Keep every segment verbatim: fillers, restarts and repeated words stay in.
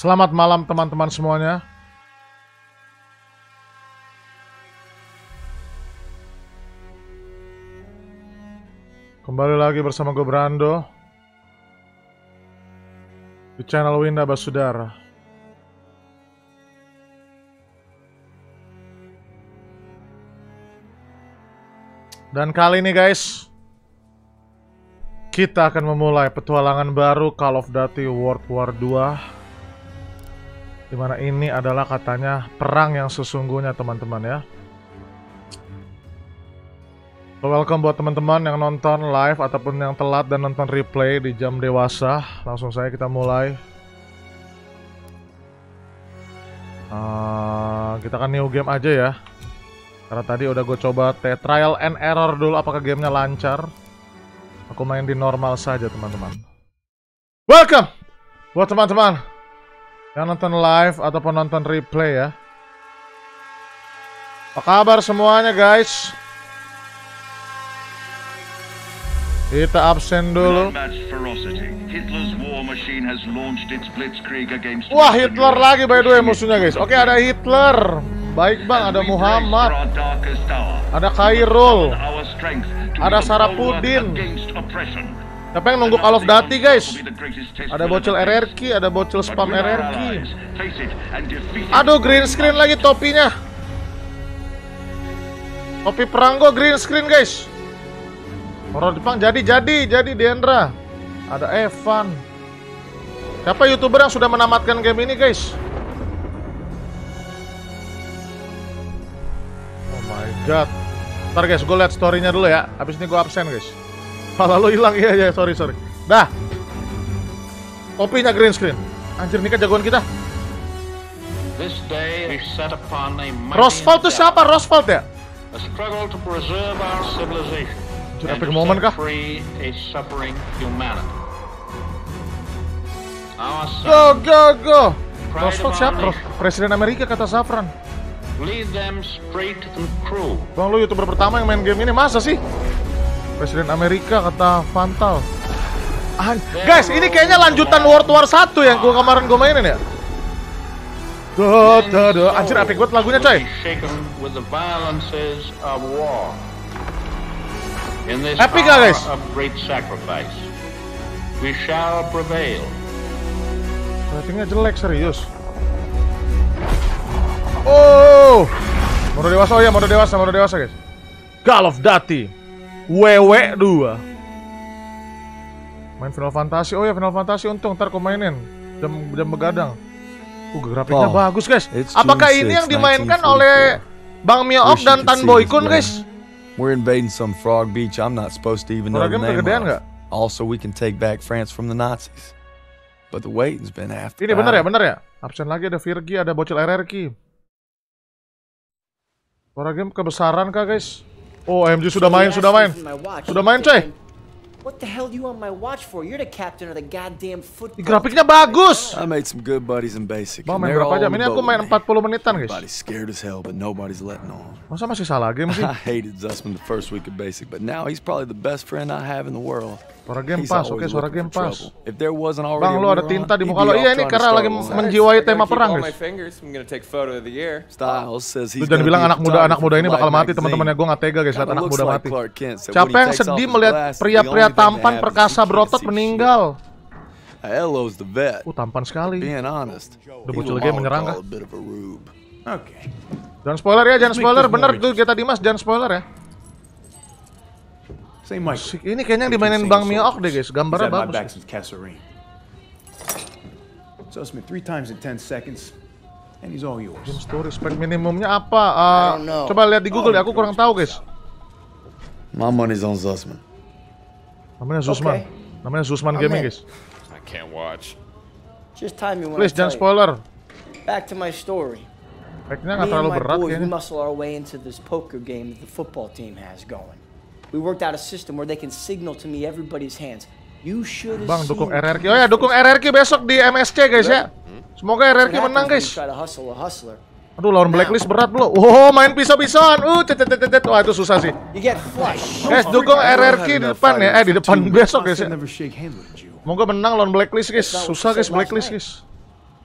Selamat malam teman-teman semuanya. Kembali lagi bersama gue Brando di channel Winda Basudara. Dan kali ini guys, kita akan memulai petualangan baru Call of Duty World War dua, dimana ini adalah katanya perang yang sesungguhnya teman-teman ya. Welcome buat teman-teman yang nonton live ataupun yang telat dan nonton replay di jam dewasa. Langsung saja kita mulai. uh, Kita akan new game aja ya, karena tadi udah gue coba trial and error dulu apakah gamenya lancar. Aku main di normal saja teman-teman. Welcome buat teman-teman yang nonton live ataupun nonton replay ya. Apa kabar semuanya guys? Kita absen dulu. Wah, Hitler lagi by the way musuhnya guys. Oke, ada Hitler. Baik bang, ada Muhammad, ada Khairul, ada Sarapudin. Siapa yang nunggu Call of Duty guys? Ada bocil R R Q, ada bocil spam R R Q. Aduh, green screen lagi topinya. Topi perang gua green screen guys. Horor Jepang jadi jadi jadi Dendra. Ada Evan. Siapa YouTuber yang sudah menamatkan game ini guys? God. Ntar guys, gue liat story-nya dulu ya. Habis ini gue absen guys. Pala lu hilang, iya iya, sorry sorry. Dah. Topinya green screen. Anjir, ini kan jagoan kita. Roswald tuh siapa? Roswald ya? Anjir, epic moment kah? Go go go. Roswald siapa? Presiden Amerika kata Safran. Lead them straight to the crew. Bang, lu YouTuber pertama yang main game ini, masa sih? Presiden Amerika kata Fantal. Ah, guys, ini kayaknya lanjutan World War satu yang gua kemarin gua mainin ya. Duh, duh, duh. Anjir, epic banget lagunya coy. Epic gak guys? Ratingnya jelek serius. Oh, mode dewasa, oh ya mode dewasa, mode dewasa guys. Call of Duty W W dua. Main Final Fantasy, oh ya Final Fantasy untung ntar aku mainin jam jam begadang. Uh, grafiknya oh, bagus guys. Apakah ini yang dimainkan oleh Bang Mio-ok dan Tan Boykun guys? We're invading some frog beach I'm not supposed to even know the name of. Also we can take back France from the Nazis. But the waiting's been after. Ini bener ya, bener ya. Absen lagi ada Virgi, ada bocil R R Q. Suara game kebesaran kah guys? Oh, M G sudah main, sudah main. Sudah main coy. What the hell do you want my watch for? You're the captain of the goddamn football. Grafiknya bagus. I made some good buddies in basic. Bang, main berapa jam? Ini aku main empat puluh menitan guys. Everybody's scared as hell, but nobody's letting on. Masa masih salah game sih? I hated Zussman the first week of basic, but now he's probably the best friend I have in the world. Suara game pas, oke, suara game pas. If there wasn't already. Bang, lu ada tinta di muka lo. Iya, ini karena lagi menjiwai tema perang guys. Lu jangan bilang anak muda anak muda ini bakal mati teman-temannya. Gue nggak tega guys lihat anak muda mati. Siapa yang sedih melihat pria-pria tampan perkasa berotot meninggal? Elo's the vet. Uh, tampan sekali. Being honest. Udah bocil game menyerang kah? Oke. Jangan spoiler ya, jangan spoiler. Bener tuh kita Dimas, jangan spoiler ya. Musik ini kayaknya yang dimainin Bang Mio-ok deh guys, gambarnya bagus. Game story spek minimumnya apa? Uh, coba lihat di Google ya, aku kurang tahu guys. My money's on Zussman. Namanya Zussman, namanya Zussman Gaming guys. I can't watch. Just time me when Please jangan spoiler. Back to my story. Speknya nggak terlalu berat kayaknya. We muscle our way into this poker game that the football team has going. We worked out a system where they can signal to me everybody's hands. You should. Bang, dukung R R Q. Oh ya, dukung R R Q besok di M S C guys ya. Semoga R R Q menang guys. Aduh, lawan Blacklist berat bro. Oh, main pisau-pisauan. Uh, cet-cet-cet. Wah, itu susah sih. Guys, dukung R R Q di depan ya. Eh, di depan besok guys ya. Semoga menang lawan Blacklist guys. Susah guys Blacklist guys.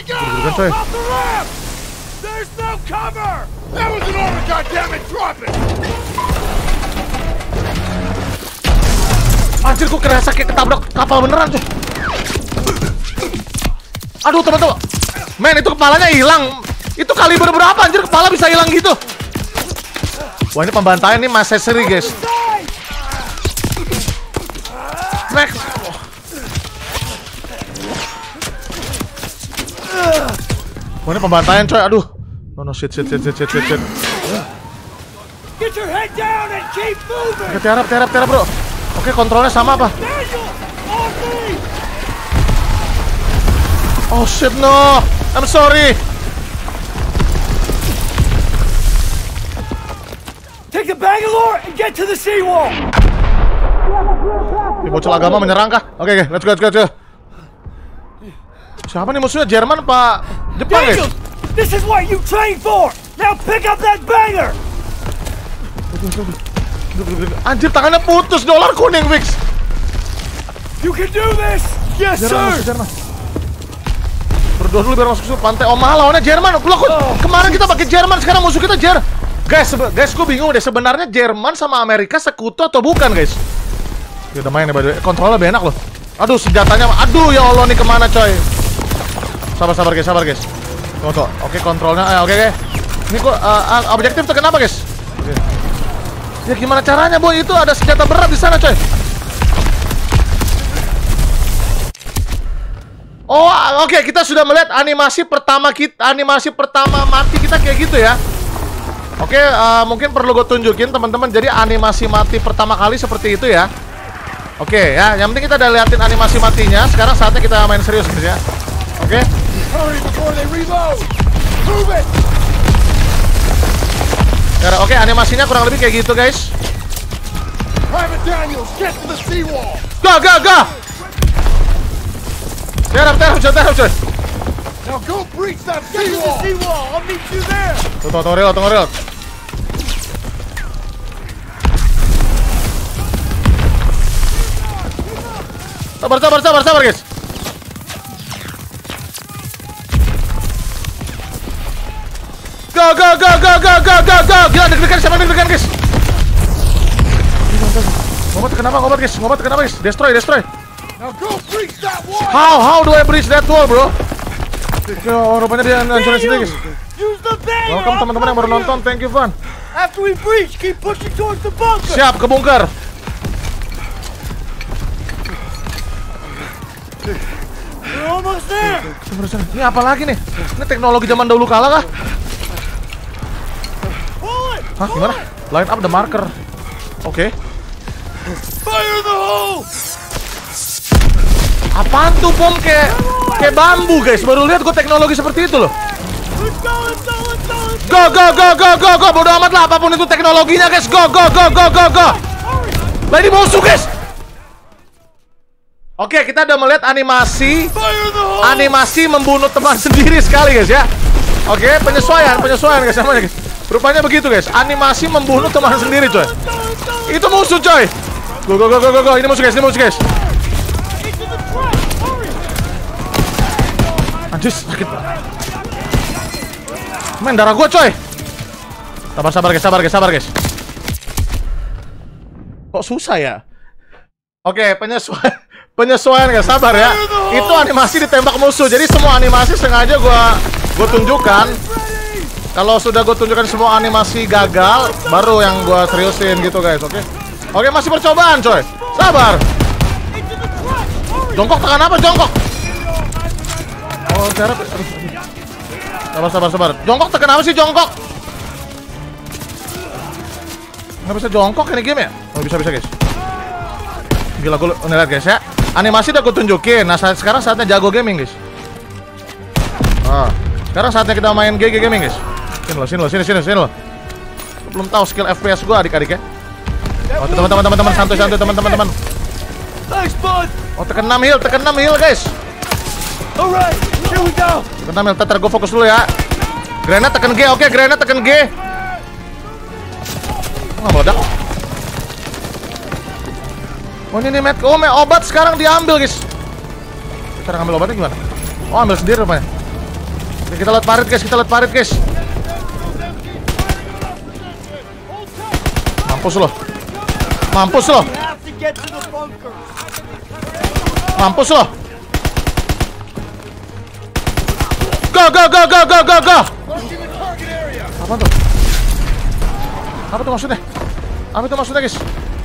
we go! Off the ramp! There's no cover! That was an order, goddammit! Drop it! Anjir, gue kerasa kayak ketabrak kapal beneran tuh. Aduh teman-teman, men itu kepalanya hilang. Itu kaliber berapa anjir kepala bisa hilang gitu? Wah ini pembantaian nih masih seri guys. Next. Wah ini pembantaian coy, aduh. No no shit shit shit shit shit shit. shit. Get your head down and keep moving. Oke, tiarap tiarap tiarap bro. Oke, kontrolnya sama apa? Oh shit no, I'm sorry. Take the Bangalore and get to the seawall. Ini bocil agama menyerang kah? Oke oke, let's go let's go let's go. Siapa nih musuhnya? Jerman apa Jepang guys? This is what you trained for. Now pick up that banger. Anjir tangannya putus, dolar kuning Wix. You can do this. Yes Jerman, sir. Jerman. Berdua dulu biar masuk ke pantai. Oh mahal lawannya Jerman. Loh, kok kemarin kita pakai Jerman, sekarang musuh kita Jer. Guys, guys, gue bingung deh sebenarnya Jerman sama Amerika sekutu atau bukan guys? Ya udah main nih by the way. Kontrolnya lebih enak loh. Aduh senjatanya, aduh ya Allah nih kemana coy? Sabar sabar guys, sabar guys. Tunggu tuh. Oke kontrolnya, eh, oke oke. Ini kok uh, uh, objektif tuh kenapa guys? Oke. Ya gimana caranya boy? Itu ada senjata berat di sana coy. Oh, oke okay. Kita sudah melihat animasi pertama kita, animasi pertama mati kita kayak gitu ya. Oke, okay, uh, mungkin perlu gue tunjukin teman-teman. Jadi animasi mati pertama kali seperti itu ya. Oke okay, ya, yang penting kita udah liatin animasi matinya. Sekarang saatnya kita main serius ya. Oke. Okay. Ya, oke okay, animasinya kurang lebih kayak gitu guys. Private Daniels, get to the seawall. Go go go. Terap, terap, coy, terap, coy. Now go breach that seawall. seawall. I'll meet you there. Tunggu, tunggu, reload, tunggu, reload. Sabar, sabar, sabar, sabar, guys. Go, go, go, go, go, go, go, go. Gila, deg-degan, siapa deg-degan, guys? Ngobat kenapa, ngobat, guys? Ngobat kenapa, guys? Destroy, destroy. Now go breach that wall. How, how do I breach that wall, bro? Oh, rupanya dia hancurin sendiri, guys. Welcome teman-teman yang baru nonton, thank you, Van. After we breach, keep pushing towards the bunker. Siap, ke bunker. We're almost there. Ini apa lagi nih? Ini teknologi zaman dahulu kala kah? Hah, gimana? Line up the marker. Oke. Okay. Fire the hole. Apaan tuh bom kayak kayak bambu guys? Baru lihat gue teknologi seperti itu loh. Go go go go go go. Bodoh amat lah apapun itu teknologinya guys. Go go go go go go. Lah ini musuh guys. Oke kita udah melihat animasi animasi membunuh teman sendiri sekali guys ya. Oke penyesuaian penyesuaian guys namanya guys. Rupanya begitu guys. Animasi membunuh teman sendiri coy. Itu musuh coy. Go go go go go go. Ini musuh guys. Ini musuh guys. Anjir sakit. Main darah gua coy. Sabar sabar guys, sabar guys, sabar guys. Kok susah ya? Oke, penyesuaian penyesuaian guys, sabar ya. Itu animasi ditembak musuh. Jadi semua animasi sengaja gua gua tunjukkan. Kalau sudah gua tunjukkan semua animasi gagal, baru yang gua seriusin gitu guys, oke? Oke, masih percobaan coy. Sabar. Jongkok tekan apa jongkok? Oh, cara sabar, sabar, sabar. Jongkok tekan apa sih jongkok? Nggak bisa jongkok ini game ya? Oh, bisa, bisa guys. Gila, gue lihat guys ya. Animasi udah gue tunjukin. Nah, saat, sekarang saatnya jago gaming guys. Nah, sekarang saatnya kita main G G gaming guys. Sini lo, sini lo, sini, sini, sini lo. Belum tahu skill F P S gue adik-adik ya. Oh, teman-teman, teman-teman, santai-santai teman-teman, teman. Oh, tekan enam heal, tekan enam heal guys. Alright, here we go. Tekan enam heal, ntar gue fokus dulu ya. Granat tekan G, oke, granat tekan G. Oh, nggak meledak. Oh, ini nih, oh, obat sekarang diambil guys. Cara ngambil obatnya gimana? Oh, ambil sendiri rupanya. Oke, kita lihat parit guys, kita lihat parit guys. Mampus lo. Mampus lo. Mampus lo. Go go go go go go go. Apa tuh? Apa tuh maksudnya? Apa itu maksudnya guys?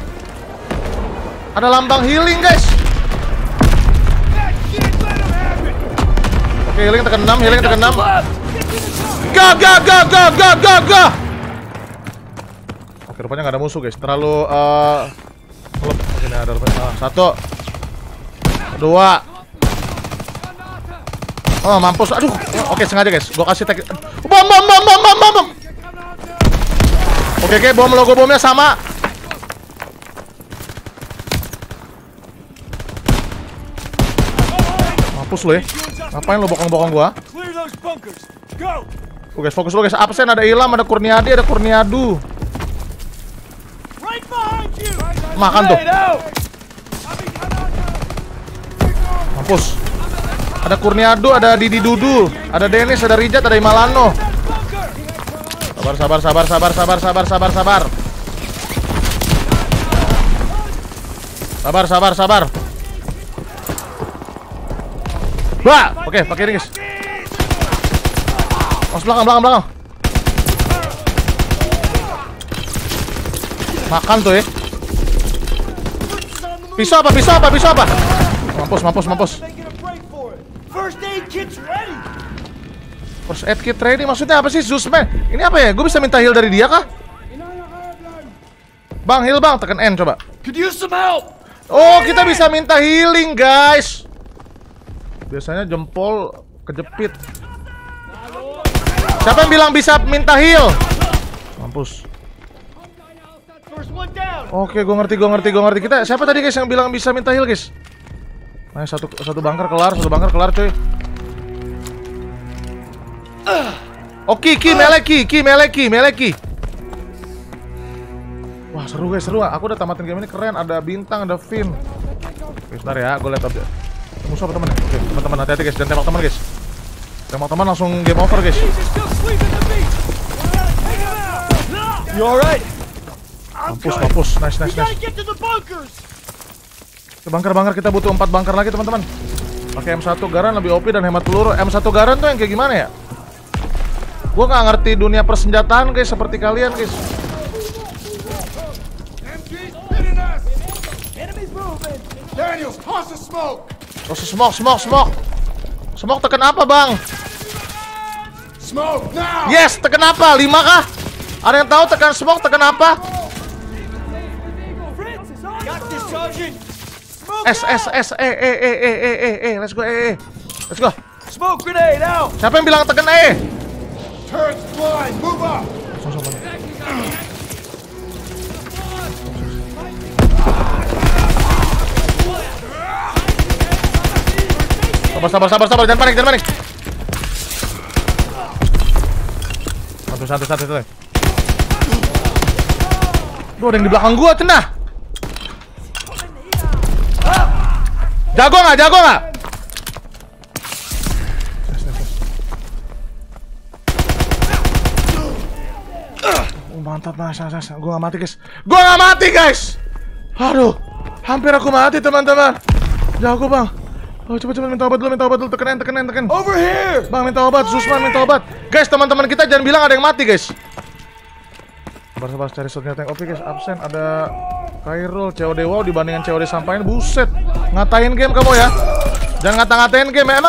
Ada lambang healing guys. Oke, healing tekan enam, healing tekan enam. Go go go go go go go. Oke, rupanya nggak ada musuh guys. Terlalu uh, oke, ini ada rupanya. Ah, satu, dua. Oh, mampus. Aduh. Oke, sengaja guys. Gua kasih tag. Bom bom bom bom bom bom. Oke, oke, bom logo bomnya sama. Mampus lo ya. Ngapain lo bokong-bokong gua? Oke guys, fokus lo guys. Absen, ada Ilham, ada Kurniadi, ada Kurniadu. Makan tuh. Mampus. Ada Kurniadu, ada Didi Dudu, ada Dennis, ada Rijat, ada Imalano. Sabar, sabar, sabar, sabar, sabar, sabar, sabar, sabar. Sabar, sabar, sabar. Bah, oke, pakai ini guys. Mas belakang, belakang, belakang. Makan tuh ya. Pisau apa, pisau apa, pisau apa? Mampus, mampus, mampus. First aid kit's ready. First aid kit ready maksudnya apa sih, Zusman? Ini apa ya? Gue bisa minta heal dari dia kah? Bang, heal bang, tekan N coba. Could use some help. Oh, kita bisa minta healing guys. Biasanya jempol kejepit. Siapa yang bilang bisa minta heal? Mampus. Oke, gue ngerti, gue ngerti, gue ngerti. Kita siapa tadi guys yang bilang bisa minta heal guys? Nah, satu satu bunker kelar, satu bunker kelar coy. Oke, ki meleki, ki meleki, meleki. Wah, seru guys, seru. Aku udah tamatin game ini keren, ada bintang, ada Finn. Oke, sebentar ya, gue lihat update. Musuh apa teman ya? Oke, teman-teman hati-hati guys, jangan tembak teman guys. Tembak teman langsung game over guys. You alright? Mampus, mampus, nice, nice, nice. Ke bunker-bunker kita butuh empat bunker lagi teman-teman. Pakai M satu Garan lebih O P dan hemat peluru. M satu Garan tuh yang kayak gimana ya? Gue nggak ngerti dunia persenjataan guys seperti kalian guys. Daniels, toss the smoke. Terus smoke, smoke, smoke. Smoke tekan apa bang? Smoke now. Yes, tekan apa? Lima kah? Ada yang tahu tekan smoke tekan apa? S S S E E E E E E E let's go E E let's go. Smoke grenade out. Siapa yang bilang tekan E? Turret's blind. Move up. Sabar, sabar, sabar, sabar, jangan panik, jangan panik. Santai, santai, santai, santai. Duh, ada yang di belakang gua, cenah. Jago nggak, jago nggak? Oh, mantap, mas, mas, mas. Gua nggak mati, guys. Gua nggak mati, guys. Aduh, hampir aku mati, teman-teman. Jago, bang. Oh, coba-coba minta obat dulu, minta obat dulu, tekan, tekan, tekan. Over here. Bang, minta obat, Zusman minta obat. Guys, teman-teman kita jangan bilang ada yang mati, guys. Sabar-sabar cari shotnya tank O P, guys. Absen ada Kairul, C O D wow dibandingkan C O D sampain, buset. Ngatain game kamu ya. Jangan ngata-ngatain game, emang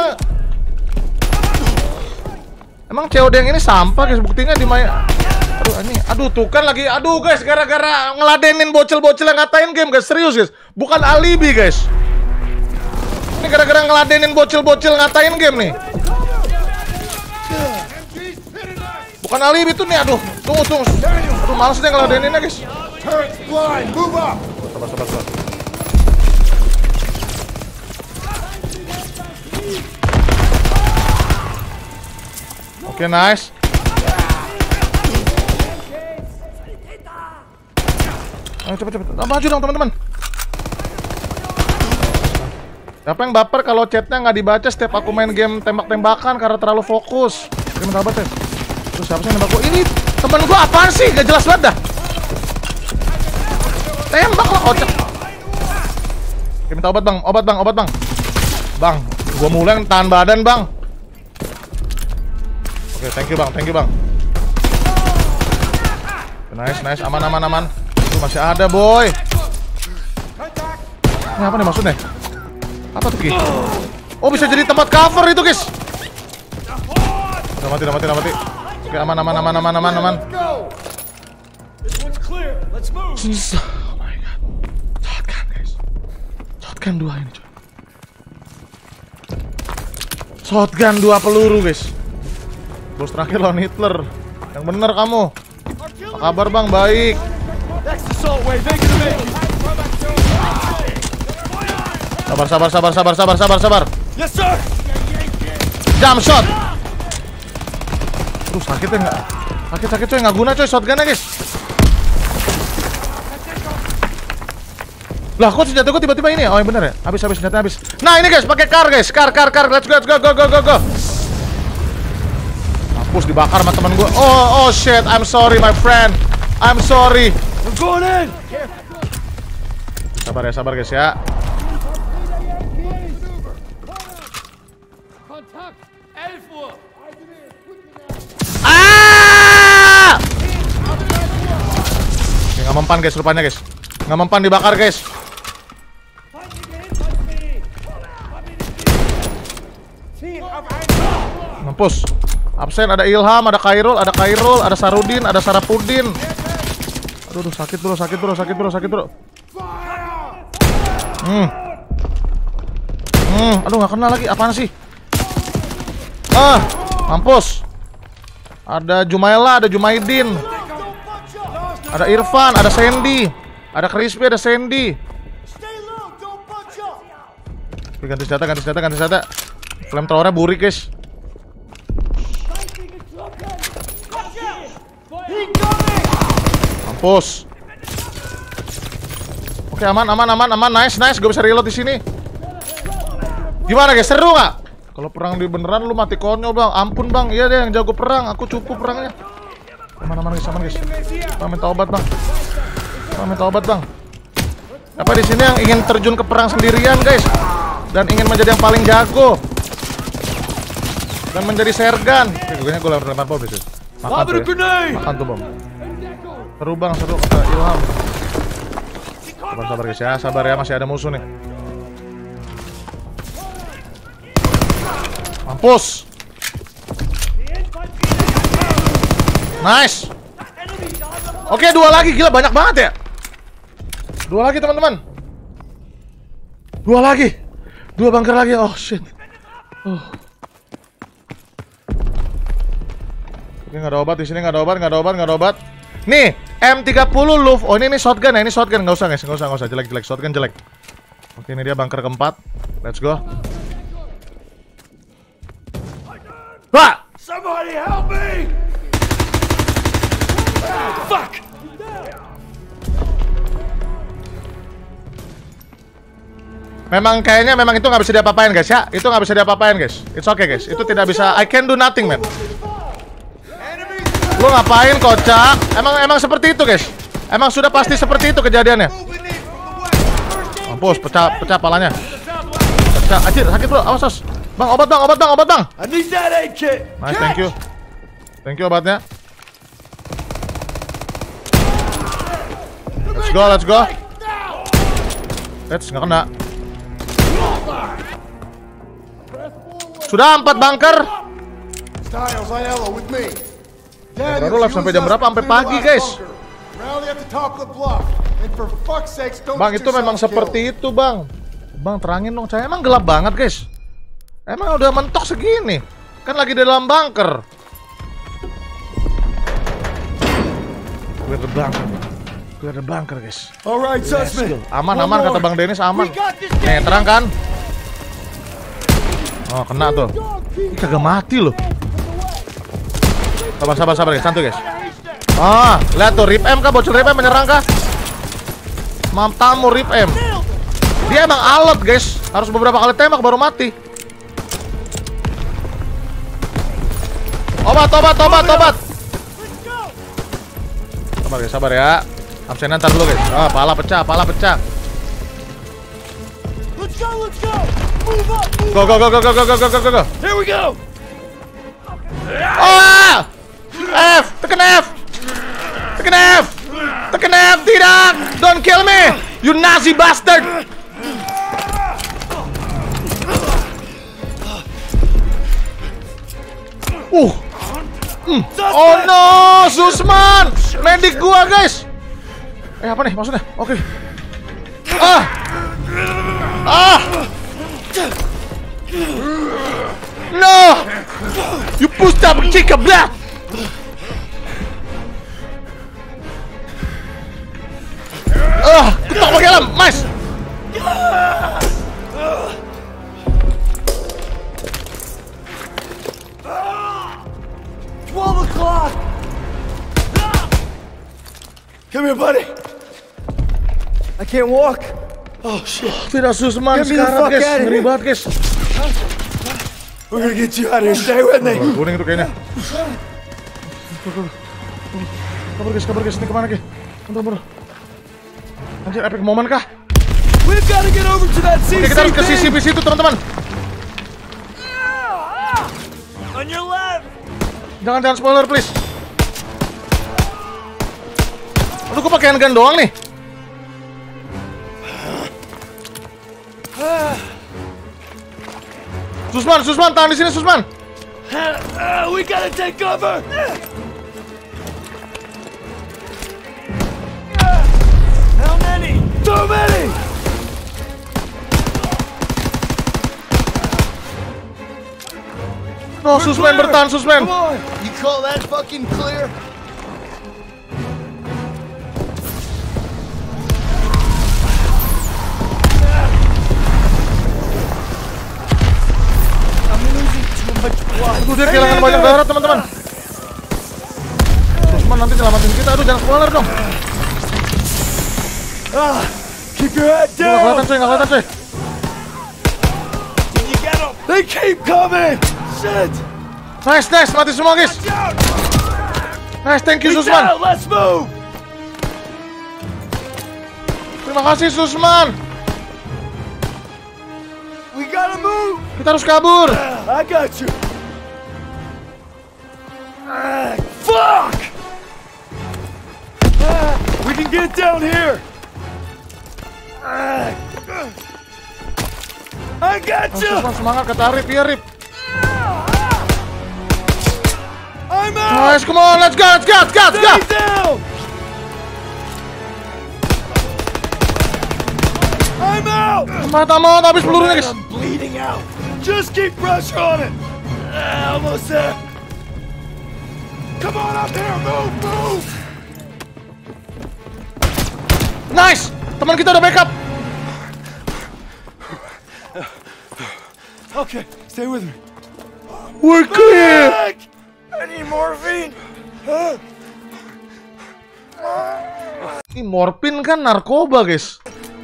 Emang C O D yang ini sampah, guys. Buktinya di Maya. Aduh, ini. Aduh, tuh kan lagi. Aduh, guys, gara-gara ngeladenin bocil-bocil yang ngatain game, guys. Serius, guys. Bukan alibi, guys. Ini gara-gara ngeladenin bocil-bocil ngatain game nih. Bukan alibi tuh nih, aduh. Tunggu, tunggu. Aduh, males deh ngeladeninnya, guys. Turret's blind. Move up. Sabar, sabar, sabar. Oke, nice. Ayo, cepet, cepet. Maju dong, teman-teman. Siapa yang baper kalau chatnya nggak dibaca setiap aku main game tembak-tembakan karena terlalu fokus? Kirim taubat ya. Terus siapa sih yang nembak gua? Ini temen gua apaan sih? Gak jelas banget dah. Tembak lah kocak. Kirim taubat bang, obat bang, obat bang. Bang, gua mulai tahan badan bang. Oke, thank you bang, thank you bang. Nice, nice, aman, aman, aman. Tuh masih ada boy. Ini apa nih maksudnya? Apa tuh Ki? Oh bisa jadi tempat cover itu guys. Udah mati, udah mati, udah mati. Oke aman, aman, aman, aman, aman, aman. Susah. Oh my god. Shotgun guys. Shotgun dua ini coy. Shotgun dua peluru guys. Bos terakhir lawan Hitler. Yang bener kamu. Apa kabar bang? Baik. Sabar, sabar, sabar, sabar, sabar, sabar, sabar. Yes, sir. Jump shot. Aduh sakitnya nggak? Sakit, sakit coy, nggak guna coy shotgunnya guys. Lah kok senjata gue tiba-tiba ini? Oh yang bener ya? Habis, habis senjatanya habis. Nah ini guys, pakai car guys, car, car, car. Let's go, let's go, go, go, go, go. Mampus dibakar sama teman gue. Oh, oh shit, I'm sorry my friend. I'm sorry. We're going in. Sabar ya, sabar guys ya. Ah! Nggak mempan guys rupanya guys. Nggak mempan dibakar guys. Mampus. Absen ada Ilham, ada Khairul, ada Khairul, ada Sarudin, ada Sarapudin. Aduh, aduh sakit bro, sakit bro, sakit bro, sakit bro. Hmm. Hmm, aduh nggak kena lagi. Apaan sih? Ah, mampus. Ada Jumaila, ada Jumaidin. Ada Irfan, ada Sandy. Ada Crispy, ada Sandy. Ganti senjata, ganti senjata, ganti senjata. Flamethrower-nya burik guys. Mampus. Oke aman, aman, aman, aman. Nice, nice. Gue bisa reload di sini. Gimana guys? Seru nggak? Kalau perang di beneran lu mati konyol bang. Ampun bang. Iya deh yang jago perang. Aku cukup perangnya. Aman, aman guys, aman guys. Bang minta obat bang. Bang minta obat bang. Apa di sini yang ingin terjun ke perang sendirian guys? Dan ingin menjadi yang paling jago. Dan menjadi sergan. Oke, gue gue lempar-lempar bom guys. Makan tuh ya. Makan tuh bom. Seru bang, seru kata Ilham. Sabar, sabar guys ya, sabar ya, masih ada musuh nih. Mampus. Nice. Oke, dua lagi, gila banyak banget ya. Dua lagi teman-teman. Dua lagi. Dua bunker lagi, oh shit. Oh. Oke, nggak ada obat di sini, nggak ada obat, nggak ada obat, nggak ada obat. Nih, M tiga puluh Luv. Oh, ini ini shotgun ya, ini shotgun. Nggak usah guys, nggak usah, nggak usah. Jelek, jelek. Shotgun jelek. Oke, ini dia bunker keempat. Let's go. Wah! Somebody help me! Fuck! Memang kayaknya memang itu nggak bisa diapa-apain guys ya. Itu nggak bisa diapa-apain guys. It's okay guys. Itu tidak bisa. I can do nothing man. Lu ngapain kocak? Emang emang seperti itu guys. Emang sudah pasti seperti itu kejadiannya. Mampus, pecah pecah palanya. Pecah, anjir, sakit bro. Awas, awas. Bang, obat bang, obat bang, obat bang. I need that aid kit. Nice, thank you. Thank you obatnya. Let's go, let's go. Let's nggak kena. Sudah empat bunker. Baru live sampai jam berapa? Sampai pagi guys. Bang itu memang seperti itu bang. Bang terangin dong, saya emang gelap banget guys. Emang udah mentok segini. Kan lagi di dalam bunker. Gue ada bunker. Gue ada bunker guys. Alright, Sussman. Aman aman kata Bang Dennis aman. Nih terang kan? Oh kena tuh. Ini kagak mati loh. Sabar sabar sabar guys, santuy guys. Ah, lihat tuh rip M kah, bocil rip M menyerang kah? Mam tamu rip M. Dia emang alot guys. Harus beberapa kali tembak baru mati. Obat, obat, obat, obat. Sabar guys, sabar ya. Absenan ntar dulu guys. Ah, pala pecah, pala pecah. Let's go, let's go. Move up, move Go, go, go, go, go, go, go, go, go, go. Here we go. Ah! F, tekan F. Tekan F. Tekan F, tidak. Don't kill me, you Nazi bastard. Uh. Mm. Oh no, Susman, medik gua guys. Eh apa nih maksudnya? Oke. Okay. Ah. Ah. No. You pushed up chick a black. Ah, ketok pakai helm, mas. twelve o'clock. Come here, buddy. I can't walk. Oh shit. Tidak Susman Get me the sekarang fuck guys, out of ngeri here. banget guys. We're gonna get you out of here. Stay with me. Oh, kuning tuh kayaknya. Kabur guys, kabur guys, ini kemana guys? Tunggu, tunggu. Anjir, epic moment kah? We've got to get over to that C C P. Oke, kita harus ke C C P situ teman-teman. On your left. Jangan jangan spoiler please. Aduh, gue pakai handgun doang nih. Susman, Susman, tahan di sini Susman. Uh, we gotta take cover. How many? Too many. No, Susman bertahan, Susman. Come on. You call that fucking clear? I'm losing too much blood. Aduh, dia kehilangan banyak darah teman-teman. Susman nanti nyelamatin kita. Aduh, jangan spoiler dong. Ah, keep your head Nggak kelihatan down. coy, nggak kelihatan coy. Can you get them? They keep coming. Shit. Nice, nice, mati semua guys. Down. Nice, thank you He's Susman. down. Let's move. Terima kasih Susman. We gotta move. Kita harus kabur. I got you. Ah, fuck! Ah, we can get down here. Ah, I got Oh, you. Susman semangat kata Rip, ya Rip. I'm out. Nice, come on, let's go, let's go, let's go, let's go. Stay down. I'm out. Mata mau habis pelurunya guys. I'm bleeding out. Just keep pressure on it. Ah, almost there. Come on up here. Move, move. Nice, teman kita udah backup. Okay, stay with me. We're clear. Back. I need morphine. Huh? Ini morfin kan narkoba guys.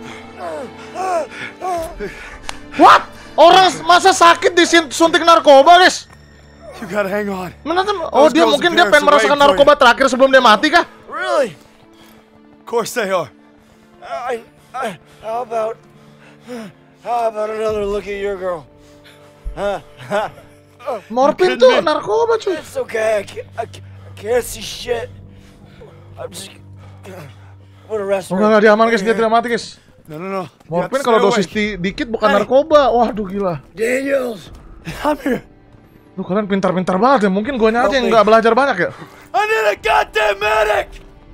What? Orang masa sakit disuntik narkoba guys? You gotta hang on. Mana tuh? Oh, dia mungkin dia pengen merasakan narkoba terakhir sebelum dia mati kah? Really? Of course they are. I, I, how about, how about another look at your girl? Huh? Morfin tuh narkoba cuy. It's okay. I can't, I can't, I can't see shit. I'm just. What a rest. Enggak, enggak, dia aman guys, dia tidak mati guys. No, no, no. Morfin kalau dosis di, dikit bukan narkoba. Waduh gila. Daniels. I'm here. Lu kalian pintar-pintar banget ya. Mungkin guanya aja yang nggak belajar banyak ya. I need a goddamn medic.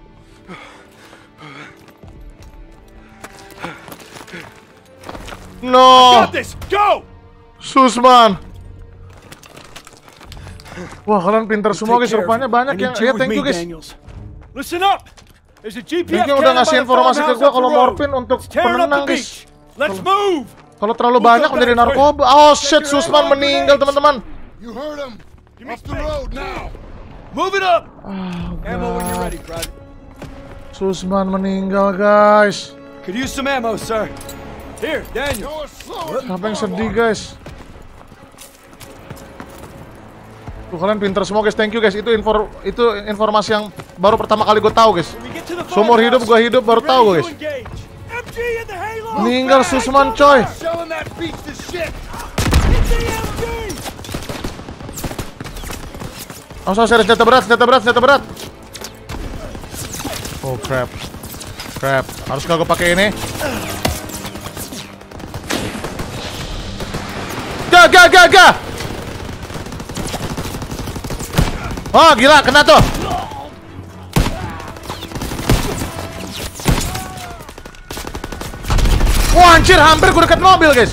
No. Got this. Go. Susman. Wah, kalian pintar semua guys. Rupanya banyak yang. Ya, thank you guys. Listen up. There's a G P S Thank you udah ngasih informasi ke gua kalau morfin untuk penenang guys. Let's move. Kalau terlalu banyak menjadi narkoba. Oh shit, Susman meninggal teman-teman. You heard him. Off the road now. Move it up. Oh, Ammo when you're ready, Private. Susman meninggal guys. Could use some ammo, sir. Here, Daniel. Go slow. Apa yang sedih guys? Tuh kalian pinter semua guys, thank you guys. Itu info itu informasi yang baru pertama kali gue tahu guys. Seumur hidup gue hidup baru tahu gue guys. Meninggal Susman coy. Selling that beast to shit. Oh, so, serius, senjata berat, senjata berat, senjata berat. Oh crap, crap. Haruskah gue pakai ini? Ga, ga, ga, ga. Oh gila, kena tuh. Wah anjir, hampir gue dekat mobil guys.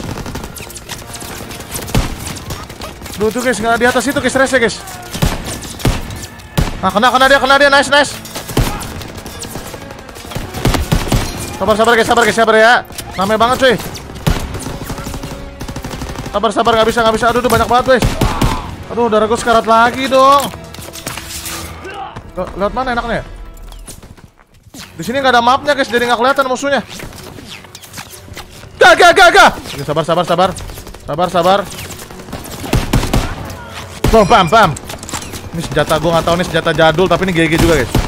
Duh tuh guys, nggak di atas itu guys, rese guys. Nah, kena, kena dia, kena dia, nice, nice. Sabar, sabar guys, sabar guys, sabar ya. Namanya banget cuy. Sabar, sabar, nggak bisa, nggak bisa. Aduh, aduh, banyak banget guys. Aduh, darah gue sekarat lagi dong. Le- lewat mana enaknya? Di sini nggak ada mapnya guys, jadi nggak kelihatan musuhnya. Gak, gak, gak, gak. Oke, sabar, sabar, sabar, sabar, sabar. Boom, bam, bam. Ini senjata, gue nggak tahu ini senjata jadul, tapi ini G G juga guys.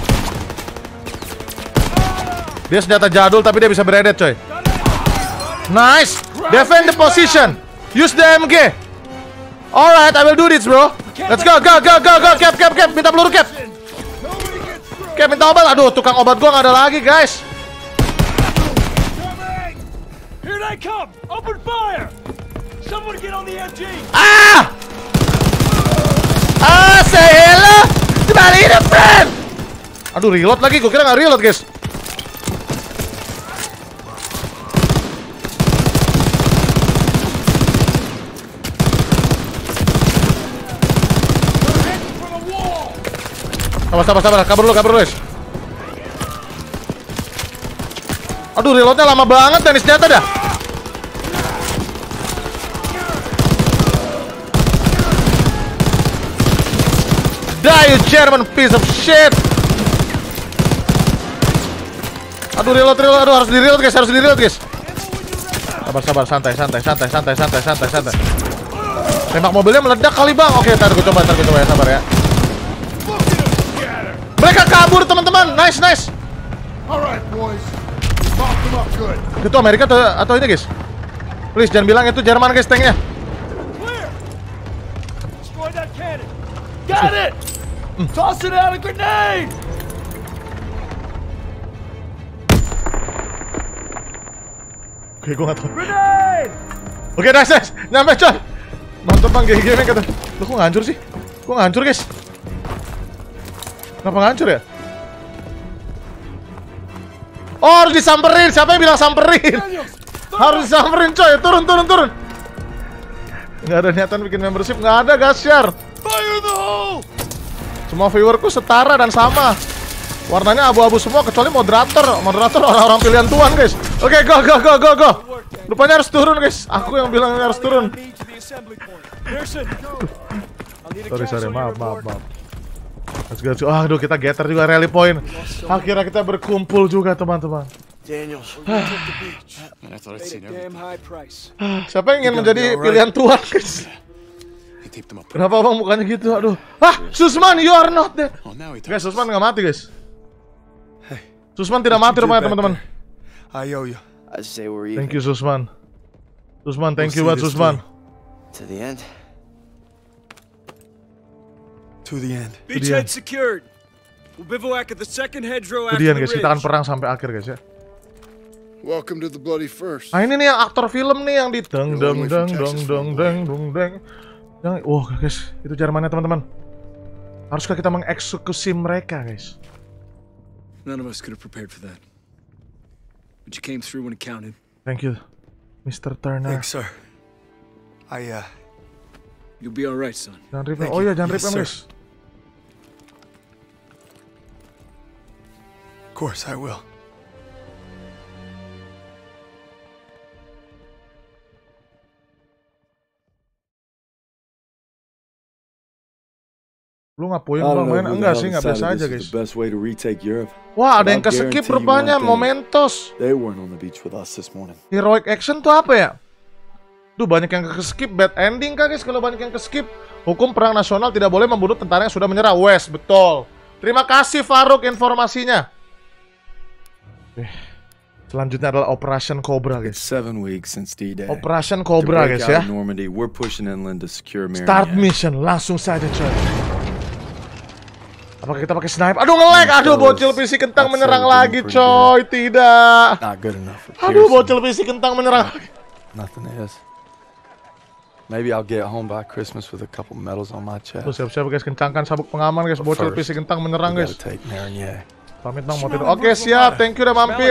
Dia senjata jadul, tapi dia bisa beredet coy. Nice, defend the position. Use the M G. Alright, I will do this bro. Let's go, go, go, go, go. Cap, cap, cap. Minta peluru cap. Cap, minta obat. Aduh, tukang obat gue nggak ada lagi guys. Here they come. Open fire. Someone get on the M G. Ah! Ah, say hello to my little friend. Aduh, reload lagi. Gue kira nggak reload, guys. Sabar, sabar, sabar. Kabur dulu, kabur dulu, guys. Aduh, reloadnya lama banget dan senjata dah. Die, you German piece of shit. Aduh, reload, reload, aduh, harus di reload guys, harus di reload guys. Sabar, sabar, santai, santai, santai, santai, santai, santai, santai. Tembak mobilnya meledak kali bang. Oke, ntar gue coba, ntar gue coba ya, sabar ya. Mereka kabur teman-teman, nice, nice. Alright, boys. Lock them up good. Itu Amerika atau, atau ini guys? Please jangan bilang itu Jerman guys tanknya. Clear. Destroy that cannon. Got it. Toss it out a grenade. Oke, gue gak tau. Grenade. Oke, nice, nice. Nyampe coy. Mantep bang, G G nih kata. Loh, kok ngancur sih? Kok ngancur guys? Kenapa ngancur ya? Oh, harus disamperin. Siapa yang bilang samperin? Harus disamperin coy. Turun, turun, turun. Nggak ada niatan bikin membership. Nggak ada, gasyar. Fire the hole. Semua viewerku setara dan sama. Warnanya abu-abu semua kecuali moderator. Moderator orang-orang pilihan Tuhan guys. Oke, go, go, go, go, go. Rupanya harus turun guys. Aku yang bilang harus turun. Sorry, sorry. Maaf, maaf, maaf. Let's go. Oh, aduh, kita gather juga rally point. Akhirnya kita berkumpul juga teman-teman. Daniel. Siapa yang ingin menjadi pilihan Tuhan guys? Kenapa bang mukanya gitu? Aduh. Ah, Susman, you are not dead. Guys, Susman nggak mati guys. Susman tidak mati rupanya teman-teman. I owe you. I say we're even. Thank you Susman. Susman, thank you buat Susman. To the end. To the end. Beachhead secured. We'll bivouac at the second hedgerow Kemudian guys, kita akan perang sampai akhir guys ya. Welcome to the bloody first. Nah ini nih yang aktor film nih yang di deng deng deng deng deng deng deng deng. Yang, oh guys, itu Jermannya teman-teman. Haruskah kita mengeksekusi mereka guys? None of us could have prepared for that. But you came through when it counted. Thank you, mister Turner. Thanks, sir. I, uh... You'll be alright, son. Jangan rip, oh iya jangan Yes, rip sir. guys. Of course I will. Lu ngapain bang main? Enggak sih, nggak biasa aja guys. Wah, ada yang ke-skip rupanya, Momentos. Heroic action tuh apa ya? Duh, banyak yang ke-skip, bad ending kan guys kalau banyak yang ke-skip. Hukum perang nasional tidak boleh membunuh tentara yang sudah menyerah. Wes, betul. Terima kasih Faruk informasinya. Eh, selanjutnya adalah Operation Cobra guys. Operation Cobra guys ya. Start mission, langsung saja coy. Apakah kita pakai sniper? Aduh nge-lag, aduh bocil P C kentang menyerang lagi coy. Tidak. Aduh bocil P C kentang menyerang lagi. Maybe I'll get home by Christmas with a couple medals on my chest. Tuh siap-siap guys, kencangkan sabuk pengaman guys, bocil P C kentang menyerang guys. Pamit bang mau tidur. Oke siap, thank you udah mampir.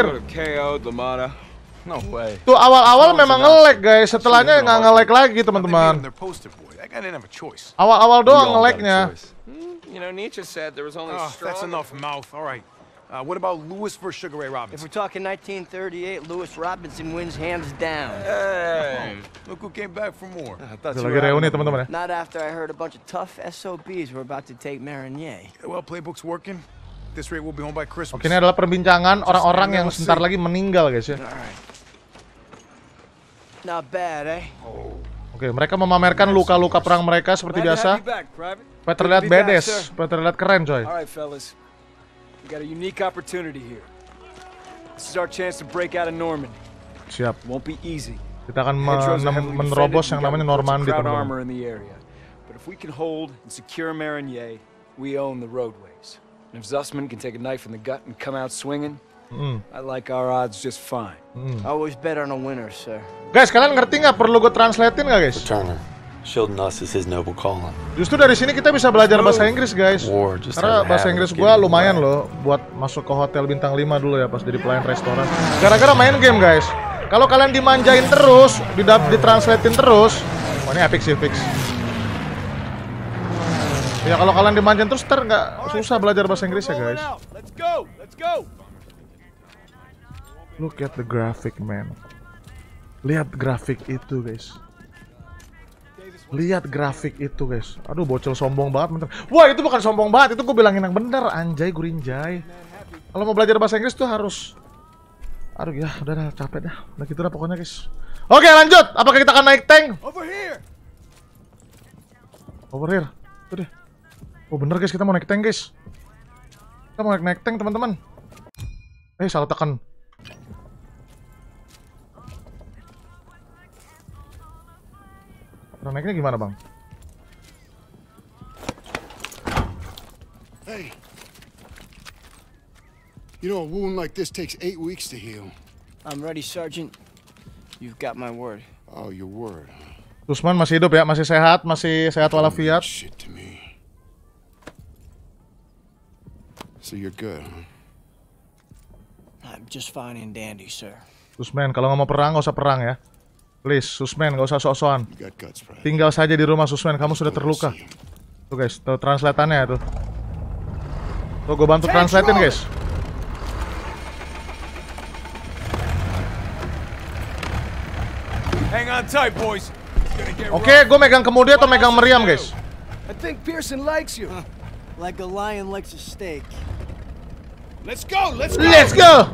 Tuh awal-awal memang nge-lag guys, setelahnya nggak nge-lag lagi teman-teman. Awal-awal doang nge-lagnya. You know, Nietzsche said there was only oh, that's enough mouth. All right. Uh, what about Lewis versus Sugar Ray Robinson? If we're talking nineteen thirty-eight, Lewis Robinson wins hands down. Hey, look who came back for more. I thought you were reuni teman-teman ya. Not after I heard a bunch of tough S O Bs were about to take Marigny. Well, playbook's working. This rate we'll be home by Christmas. Oke, ini adalah perbincangan orang-orang yang sebentar lagi meninggal guys ya. Not bad, eh? Oke, mereka memamerkan luka-luka perang mereka seperti biasa. Supaya terlihat badass, supaya terlihat keren coy. Alright fellas, we got a unique opportunity here. This is our chance to break out of Normandy. Siap. Won't be easy. Kita akan men menerobos yang namanya Normandy teman-teman. But if we can hold and secure Marigny, we own the roadways. And if Zussman can take a knife in the gut and come out swinging, mm. I like our odds just fine. Mm. I always bet on a winner, sir. Guys, kalian ngerti nggak? Perlu gue translatein nggak guys? Returner. Shielding us is his noble calling. Justru dari sini kita bisa belajar bahasa Inggris guys. Karena bahasa Inggris gua lumayan loh buat masuk ke hotel bintang lima dulu ya pas jadi pelayan restoran. Gara-gara main game guys. Kalau kalian dimanjain terus, ditranslatein terus, wah ini epic sih fix. Ya kalau kalian dimanjain terus ntar nggak susah belajar bahasa Inggris ya guys. Let's go, let's go. Look at the graphic man. Lihat grafik itu guys. Lihat grafik itu guys. Aduh bocil sombong banget bener. Wah itu bukan sombong banget, itu gue bilangin yang bener. Anjay gurinjay. Kalau mau belajar bahasa Inggris tuh harus. Aduh ya udah dah capek dah. Udah gitu dah pokoknya guys. Oke lanjut. Apakah kita akan naik tank? Over here. Over here. Tuh deh. Oh bener guys, kita mau naik tank guys. Kita mau naik, naik tank teman-teman. Eh salah tekan. Naiknya gimana bang? Hey, you know a wound like this takes eight weeks to heal. I'm ready, Sergeant. You've got my word. Oh, your word. Zussman masih hidup ya, masih sehat, masih sehat walafiat. Shit to me. So you're good, huh? I'm just fine and dandy, sir. Zussman, kalau nggak mau perang nggak usah perang ya. Please, Zussman, gak usah sok-sokan. Tinggal saja di rumah, Zussman. Kamu sudah terluka. Tuh guys, tuh translatannya tuh. Tuh, gue bantu translatein guys. Oke, okay, gue megang kemudi atau megang meriam guys? I think Pearson likes you. Like a lion likes a steak. Let's go, let's go. Let's go.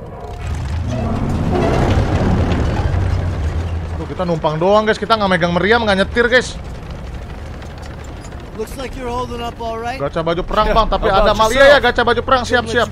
Tuh, kita numpang doang guys, kita nggak megang meriam, nggak nyetir guys. Looks like you're holding up all right. Gacha baju perang bang, tapi ada mal. Iya ya, gacha baju perang, siap siap.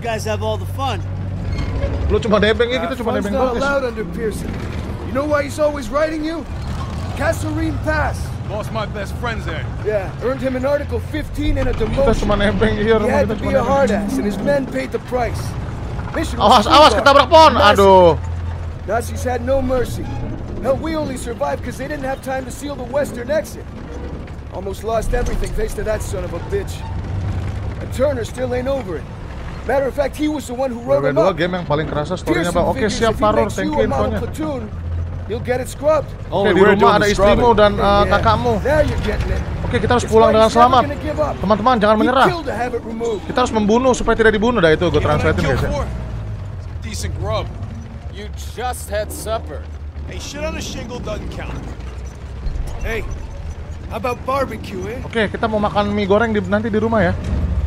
Lu cuma nebeng ya, kita cuma nebeng doang guys. You know why he's always writing you? Kasserine Pass. Lost my best friends there. Yeah, earned him an Article fifteen and a demotion. Kita cuma nebeng iya, he had to be a hard ass, and his men paid the price. Awas awas ketabrak pohon, aduh. Nazis had no mercy. Hell, we only survived because they didn't have time to seal the western exit. Almost lost everything thanks to that son of a bitch. And Turner still ain't over it. Matter of fact, he was the one who wrote him up. Game yang paling kerasa story-nya bang. Oke siap Faror, thank you infonya. He'll get it scrubbed. Oke, di rumah ada istrimu dan uh, kakakmu. Oke, kita harus pulang dengan selamat. Teman-teman jangan menyerah. Kita harus membunuh supaya tidak dibunuh. Dah itu gue translatein guys ya. Decent grub. You just had supper. Hey, shit on a shingle doesn't count. Hey, How about barbecue, eh? Oke, kita mau makan mie goreng di, nanti di rumah ya.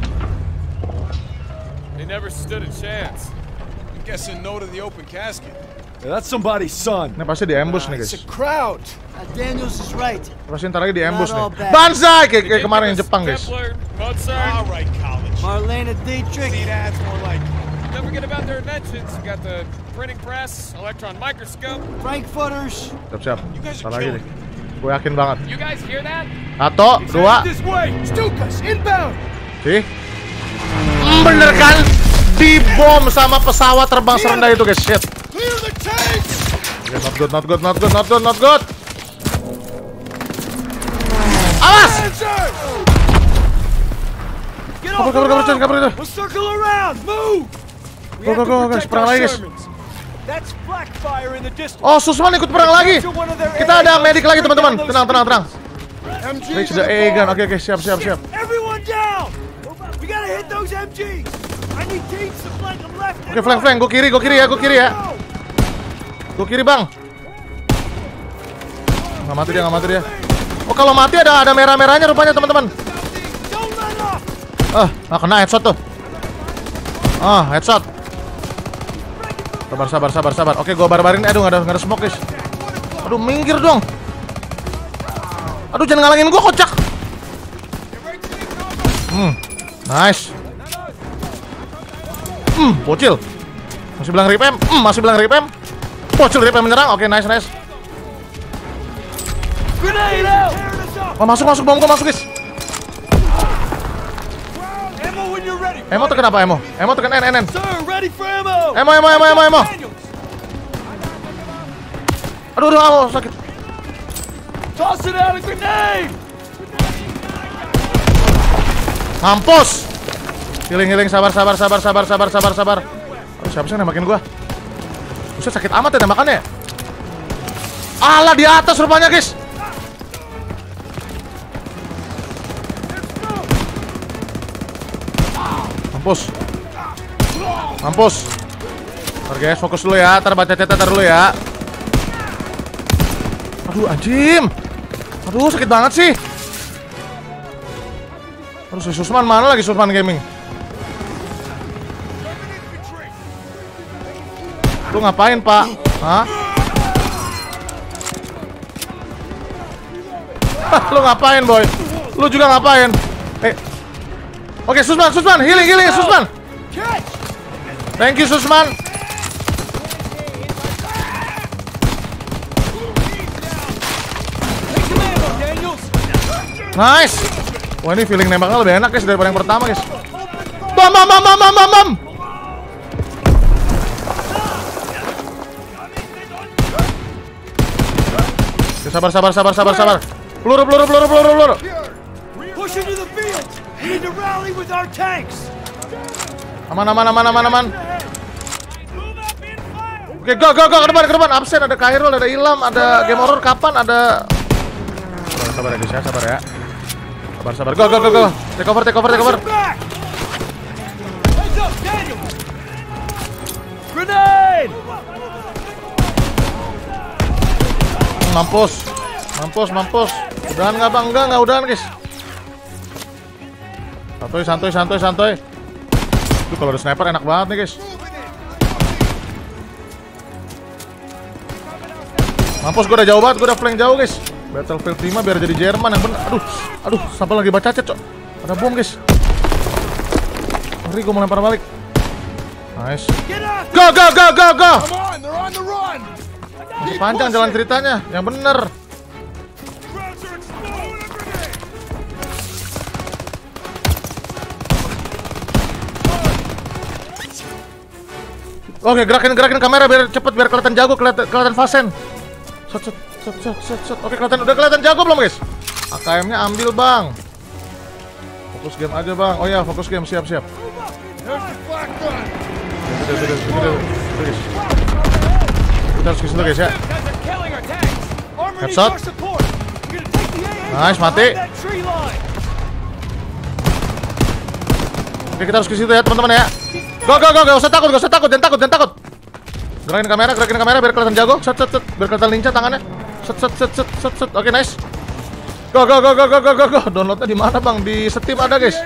They never stood a chance. I'm guessing no to the open casket. Yeah, that's somebody's son. Ini pasti di ambush nih guys. It's a crowd. Uh, Daniels is right. Pasti ntar lagi di ambush Not all nih. bad. Banzai kayak, kayak kemarin yang Jepang guys. Kepler, Mozart. All right, college. Marlena Dietrich. See, that's more like it. Don't forget about their inventions. You got the printing press, electron microscope. Frankfurters. Siap-siap. You guys Ntar are lagi killing nih. me. Gue yakin banget. You guys hear that? Satu, dua. This way. Stukas, inbound. Sih. Mm, bener kan? Dibom sama pesawat terbang serendah itu guys. Shit. Clear the tanks! Okay, not good, not good, not good, not good, not good. Awas! Get Kabur, off kabur, the kabur, road. kabur itu. We'll circle around. Move. We Go, have go, to go, guys. protect Perang our lagi, guys. Shermans. That's Blackfire in the distance. Oh, Susman ikut perang lagi. Kita ada medik lagi teman-teman. Tenang, tenang, tenang. M Gs Reach in the the A gun. bar. Oke, oke, siap, siap, siap. Everyone down. We gotta hit those M Gs. I need teams to flank them left. Oke, flank, flank. Gue kiri, gue kiri ya, gue kiri ya. Gue kiri bang. Nggak mati dia, nggak mati dia. Oh, kalau mati ada ada merah-merahnya rupanya teman-teman. Don't let up. Ah, ah, kena headshot tuh. Ah, headshot. Sabar, sabar, sabar, sabar. Oke, gue barbarin. Aduh, nggak ada, nggak ada smoke guys. Aduh, minggir dong. Aduh, jangan ngalangin gue, kocak. Hmm, nice. Hmm, bocil. Masih bilang rip em. Hmm, masih bilang rip em. Bocil rip em menyerang. Oke, nice, nice. Grenade out. Oh, masuk, masuk, bom gue masuk guys. Ammo when you're ready. Emo tekan apa, Emo? Emo tekan N, N, N. Sir, ready for ammo. Emo, Emo, Emo, Emo, Emo. Aduh, aduh, aduh, sakit. Toss it out a grenade. Mampus. Healing, healing, sabar, sabar, sabar, sabar, sabar, sabar, sabar. Aduh, siapa sih yang nembakin gua? Buset, sakit amat ya tembakannya. Alah, di atas rupanya, guys. Mampus. Mampus. Ntar guys, fokus dulu ya. Ntar baca catatan dulu ya. Aduh, anjim. Aduh, sakit banget sih. Aduh, si Susman mana lagi, Susman Gaming? Lu ngapain, Pak? Hah? Lu ngapain, boy? Lu juga ngapain? Eh. Oke, Susman, Susman, healing, healing, Susman. Thank you, Susman. Nice. Wah, ini feeling nembaknya lebih enak guys daripada yang pertama guys. Bam, bam, bam, bam, bam, bam, bam. Oke, sabar, sabar, sabar, sabar, sabar. Peluru, peluru, peluru, peluru, peluru. Push into the field. We need to rally with our tanks. Aman, aman, aman, aman, aman. Oke, go, go, go, ke depan, ke depan. Absen, ada Kairul, ada Ilham, ada Game Horror. Kapan ada? Sabar, sabar ya guys ya, sabar ya. Sabar, sabar. Go, go, go, go. Take over, take over, take over. Heads up, Daniel. Grenade. Mampus, mampus, mampus. Udahan nggak bang? Enggak, nggak udahan guys. Santuy, santuy, santuy, santuy. Tuh kalau ada sniper enak banget nih guys. Mampus, gue udah jauh banget, gue udah flank jauh guys. Battlefield lima biar jadi Jerman yang bener. Aduh, aduh, sampai lagi baca chat cok. Ada bom guys. Ngeri gue mau lempar balik. Nice. Go, go, go, go, go. Masih panjang jalan ceritanya, yang bener. Oke, gerakin gerakin kamera biar cepet, biar kelihatan jago, kelihatan kelihatan fasen. Set, set, set, set, set, set. Oke, kelihatan, udah kelihatan jago belum guys? A K M-nya ambil bang. Fokus game aja bang. Oh ya, fokus game, siap siap. Kita harus kesitu guys ya. Headshot. Nice, mati. Oke, kita harus kesitu ya teman-teman ya. Go, go, go, gak usah takut, gak usah takut, jangan takut, jangan takut. Gerakin kamera, gerakin kamera biar kelihatan jago. Set, set, set, biar kelihatan lincah tangannya. Set, set, set, set, set, set. Oke, nice. Go go go go go go go go. Downloadnya di mana bang? Di Steam ada guys.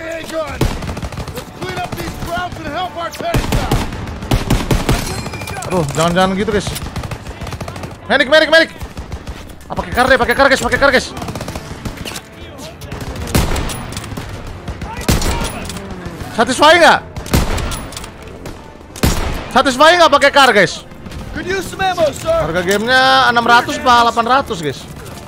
Aduh, jangan-jangan gitu guys. Medic, medic, medic. Ah, pakai kar deh, pakai kar guys, pakai kar guys. Satisfying nggak? Satisfying nggak pakai kar guys? Harga gamenya enam ratus apa delapan ratus guys?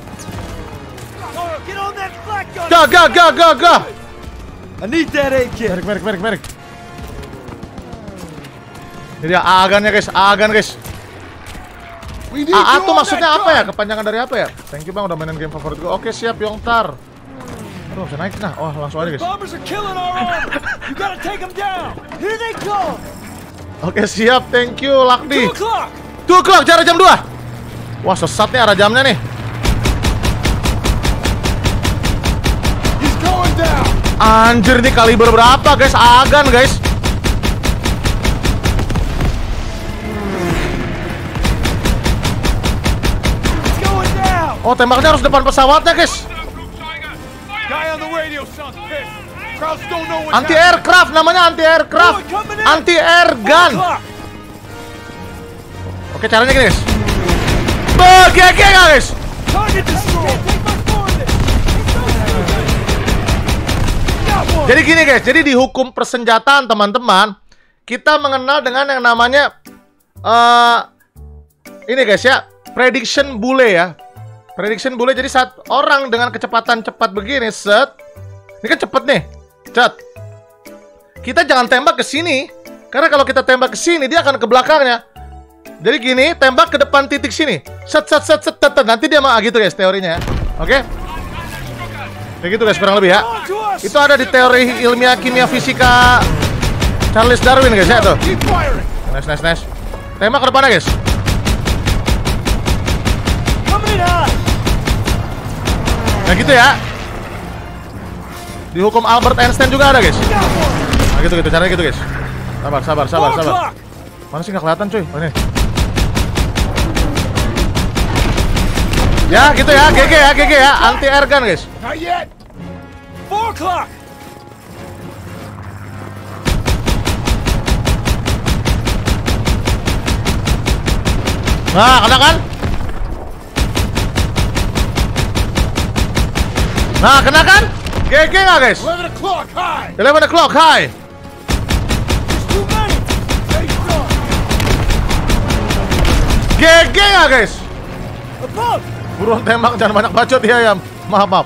Ga ga ga ga ga. I need that A K. Merik, merik, merik, merik. Ini dia agannya guys, agan guys. A A tuh maksudnya apa ya? Kepanjangan dari apa ya? Thank you bang udah mainin game favorit gue. Oke siap Yongtar. Aduh bisa naik nah. Wah langsung aja guys. Oke siap, thank you Lakdi. Two o'clock, jarak jam dua. Wah sesat nih arah jamnya nih. Anjir nih kaliber berapa guys? Agan guys. Oh tembaknya harus depan pesawatnya guys. Anti aircraft namanya, anti aircraft, anti air gun. Oke caranya gini guys. Begege guys. Jadi gini guys, jadi di hukum persenjataan teman-teman, kita mengenal dengan yang namanya uh, ini guys ya, prediction bule ya. Prediction bule, jadi saat orang dengan kecepatan cepat begini, set, ini kan cepet nih, cet. Kita jangan tembak ke sini, karena kalau kita tembak ke sini dia akan ke belakangnya. Jadi gini, tembak ke depan titik sini, set, set, set, set, set, nanti dia mah gitu guys teorinya, oke? Okay? Kayak gitu guys kurang lebih ya. Itu ada di teori ilmiah kimia fisika Charles Darwin guys ya tuh. Nice, nice, nice. Tembak ke depannya guys. Nah gitu ya. Di hukum Albert Einstein juga ada guys. Nah gitu gitu caranya gitu guys. Sabar sabar sabar sabar. Mana sih nggak kelihatan cuy? Oh, ini. Ya gitu ya, G G ya, G G ya, anti air gun guys. four o'clock. Nah, kena kan? Nah, kena kan? G G nggak guys? eleven o'clock high. eleven o'clock high. G G nggak guys? Buruan tembak, jangan banyak bacot ya ayam. Maaf maaf.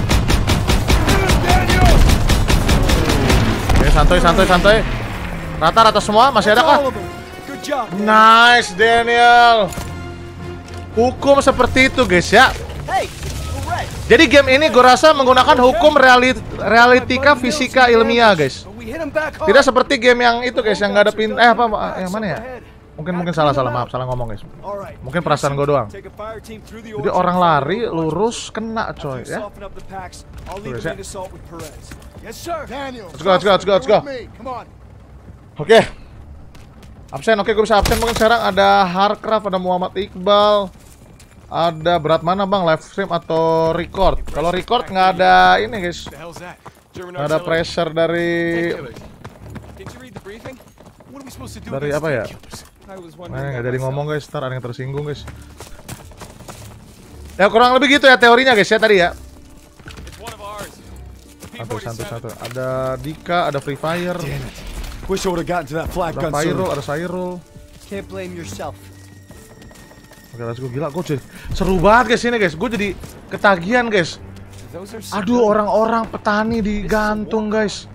Oke, santai santai santai. Rata-rata semua masih ada kah? Nice Daniel. Hukum seperti itu guys ya. Jadi game ini gue rasa menggunakan hukum realit realitika fisika ilmiah guys. Tidak seperti game yang itu guys yang nggak ada pin. Eh apa? Yang mana ya? Mungkin mungkin salah salah maaf salah ngomong guys. Mungkin perasaan gue doang. Jadi orang lari lurus kena coy ya. Tuh, guys, ya. Let's go let's go let's go let's go. Oke. Okay. Absen, oke okay, gue bisa absen. Mungkin sekarang ada Hardcraft, ada Muhammad Iqbal. Ada berat mana bang, live stream atau record? Kalau record nggak ada ini guys. Nggak ada pressure dari dari apa ya? Nah, nggak jadi ngomong guys, ntar ada yang tersinggung guys. Ya kurang lebih gitu ya teorinya guys ya tadi ya. Satu satu satu. Ada Dika, ada Free Fire. Wish I would have gotten to that flag gun Ada Pyro, sooner. ada Cyril. Can't blame yourself. Oke, let's go. Gila, gue jadi seru banget guys ini guys. Gue jadi ketagihan guys. Aduh, orang-orang petani digantung guys.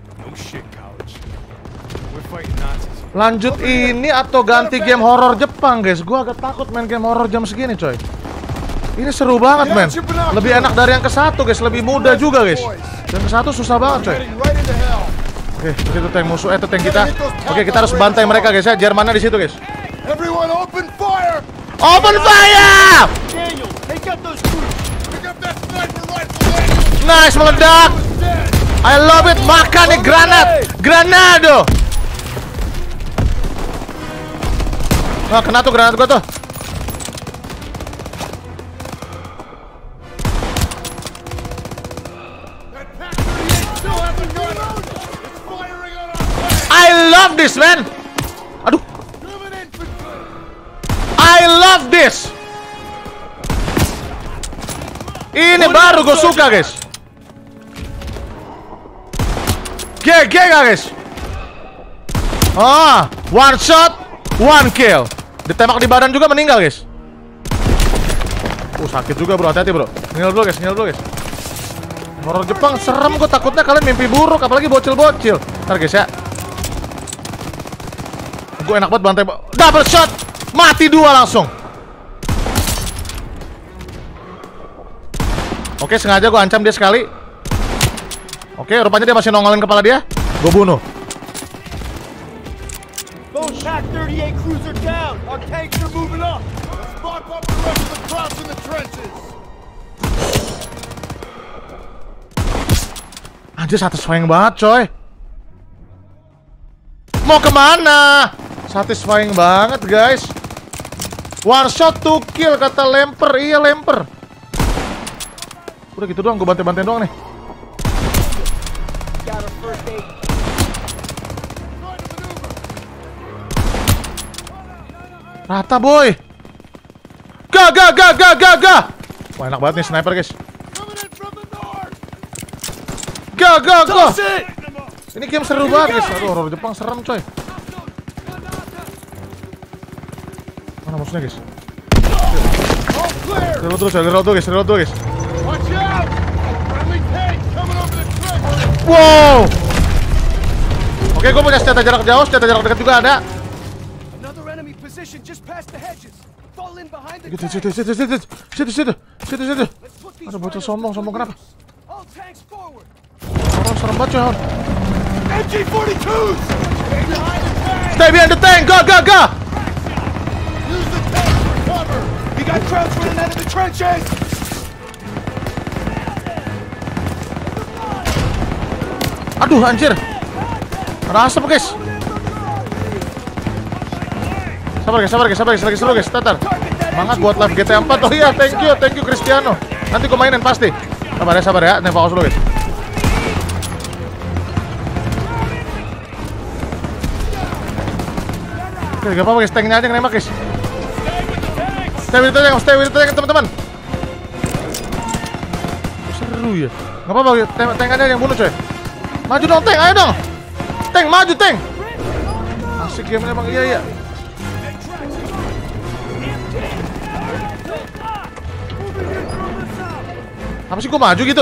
Lanjut ini atau ganti game horor Jepang guys. Gue agak takut main game horor jam segini coy. Ini seru banget men. Lebih enak dari yang ke satu guys. Lebih mudah juga guys. Yang ke satu susah banget coy. Oke, itu tank musuh, eh itu tank kita. Oke, kita harus bantai mereka guys ya. Jermannya di situ guys. Everyone open fire! Open fire! Daniel, take out those troops. Pick up that sniper rifle. Nice, meledak. I love it. Makan nih granat. Granado. Nah, kena tuh granat gua tuh. love this, man. Aduh. I love this. Ini baru gue suka, guys. G G guys. Ah, one shot, one kill. Ditembak di badan juga meninggal, guys. Uh, sakit juga, bro. Hati-hati, bro. Ngil dulu, guys. Ngil dulu, guys. Horor Jepang serem, gue takutnya kalian mimpi buruk, apalagi bocil-bocil. Ntar, guys, ya. Gue enak banget bantai. Double shot. Mati dua langsung. Oke, sengaja gue ancam dia sekali. Oke, rupanya dia masih nongolin kepala dia. Gue bunuh. Those Pac thirty-eight crews are down. Our tanks are moving up. Let's mop up the rest of the Krauts in the trenches. Anjir, satisfying banget, coy. Mau kemana? Satisfying banget, guys. One shot to kill, kata Lemper. Iya, Lemper. Udah gitu doang, gue bantai-bantai doang nih. Rata, boy. Ga, ga, ga, ga, ga, ga. Wah, enak banget nih sniper, guys. Ga, ga, ga. Ini game seru banget, guys. Aduh, horor Jepang serem, coy. Mana musuhnya, guys? Reload terus, reload terus, guys. Reload terus, guys. Wow. Oke, gue punya senjata jarak jauh, senjata jarak dekat juga ada. Gitu, situ, situ, situ, situ, situ, situ, situ. Ada bocah sombong, sombong kenapa? Orang serem banget, coy. M G forty-twos! Stay behind the tank, go, go, go! Use the tank for cover! We got Krauts running out of the trenches! Aduh, anjir. Ada asap, guys. Sabar, guys, sabar, guys, sabar, guys. Lagi seru, guys. Tatar. Semangat buat live G T A empat. Oh iya, thank you, thank you Cristiano. Nanti gue mainin pasti. Sabar ya, sabar ya. Nih, fokus dulu, guys. Oke, gak apa-apa, guys. Tanknya aja yang nembak, guys. Stay with the tank, stay with the tank, teman-teman. Seru ya. Gak apa-apa, tank aja yang bunuh, coy. Maju dong, tank, ayo dong. Tank, maju, tank. Asik game emang, iya, iya. Apa sih, gue maju gitu?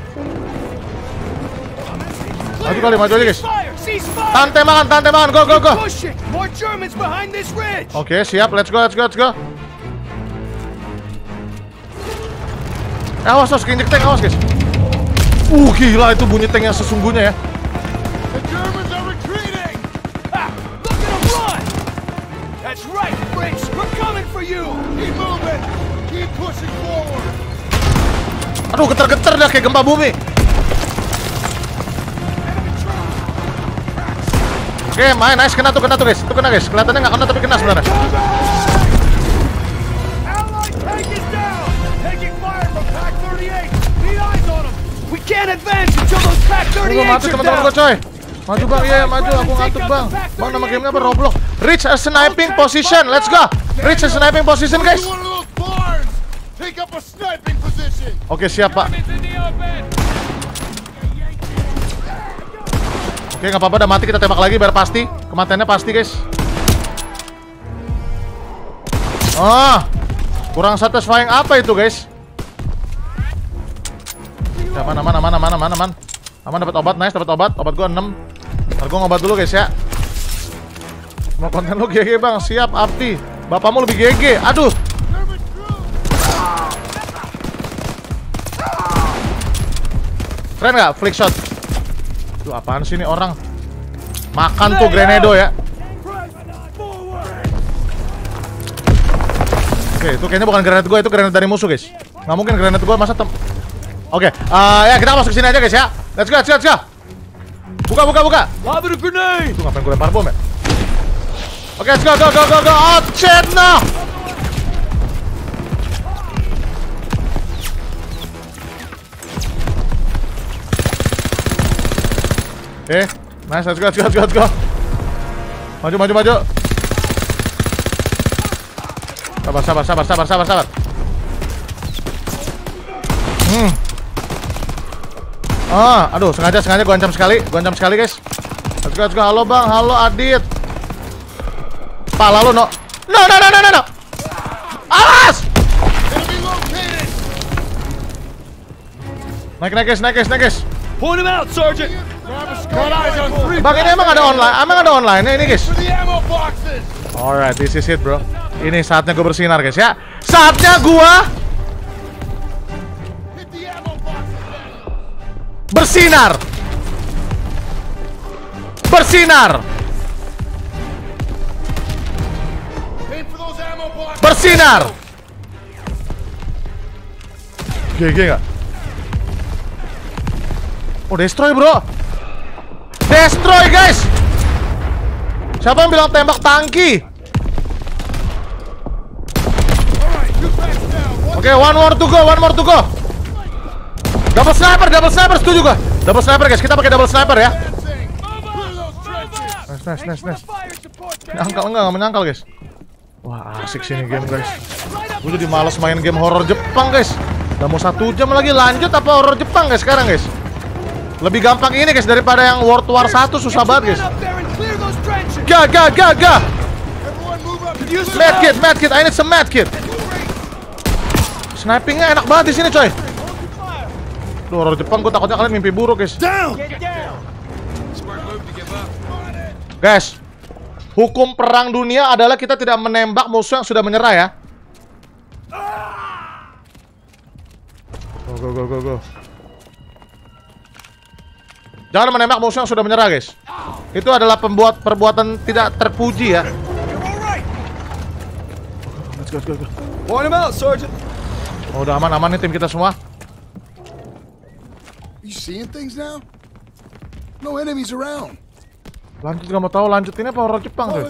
Maju kali, maju aja, guys. Tahan tembakan, tahan tembakan, go, go, go. Oke, siap, let's go, let's go, let's go. Eh, awas, awas, keinjek tank, awas, guys. Uh, gila itu bunyi tank yang sesungguhnya ya. Aduh, getar-getar dah kayak gempa bumi. Oke, main, nice, kena tuh, kena tuh, guys. Itu kena, guys. Kelihatannya nggak kena tapi kena sebenarnya. Gue mati teman-teman gue, coy. Maju bang, iya, maju. Aku ngantuk bang. Bang, nama gamenya apa? Roblox. Reach a sniping position. Let's go. Reach a sniping position, guys. Oke, siap pak. Oke, nggak apa-apa. Udah mati, kita tembak lagi biar pasti. Kematiannya pasti, guys. Ah, kurang satisfying apa itu, guys? Ya, mana, mana, mana, mana, mana, mana. Aman, dapat obat, nice, dapat obat. Obat gua enam. Ntar gua ngobat dulu, guys, ya. Mau konten lu G G, bang. Siap, Abdi. Bapakmu lebih G G. Aduh. Keren nggak? Flick shot. Tuh, apaan sih ini orang? Makan tuh Grenedo ya. Oke, itu kayaknya bukan granat gue, itu granat dari musuh, guys. Nggak mungkin granat gue masa tem... Oke, uh, ya kita masuk ke sini aja, guys, ya. Let's go, let's go, let's go. Buka, buka, buka. Lob a grenade. Itu ngapain gue lempar bom ya? Oke, let's go, go, go, go, go. Oh, shit, no. Oke, nice, let's go, let's go, let's go, let's go. Maju, maju, maju. Sabar, sabar, sabar, sabar, sabar, sabar. Hmm. Ah, aduh, sengaja, sengaja gua ancam sekali, gua ancam sekali, guys. Let's go, let's go. Halo, Bang. Halo, Adit. Pala lu, no. No, no, no, no, no, no. Awas! Naik, naik, guys, naik, guys, naik, guys. Point him out, Sergeant. Bang, ini emang ada online, emang ada online ini, guys. Alright, this is it, bro. Ini saatnya gue bersinar, guys, ya. Saatnya gua bersinar. Bersinar. Bersinar. G G nggak? Oh, destroy, bro. Destroy, guys. Siapa yang bilang tembak tangki? Oke, okay, one more to go, one more to go. Double sniper, double sniper, setuju gua. Double sniper, guys. Kita pakai double sniper ya. Nice, nice, nice, nice. Menyangkal enggak, enggak menyangkal, guys. Wah, asik sini game, guys. Gue jadi males main game horror Jepang, guys. Udah mau satu jam lagi, lanjut apa horror Jepang, guys, sekarang, guys. Lebih gampang ini, guys, daripada yang World War satu, susah banget, guys. Ga, ga, ga, ga. Medkit, medkit, I need some medkit. Snipingnya enak banget di sini, coy. Duh, horror Jepang, gue takutnya kalian mimpi buruk, guys. Guys, hukum perang dunia adalah kita tidak menembak musuh yang sudah menyerah, ya. Go, go, go, go, go. Jangan menembak musuh yang sudah menyerah, guys. Itu adalah pembuat perbuatan tidak terpuji, ya. Let's go, let's go, let's go. Point him out, Sergeant. Oh, udah aman-aman nih tim kita semua. You seeing things now? No enemies around. Lanjut, gak mau tahu lanjutinnya apa horror Jepang, tuh.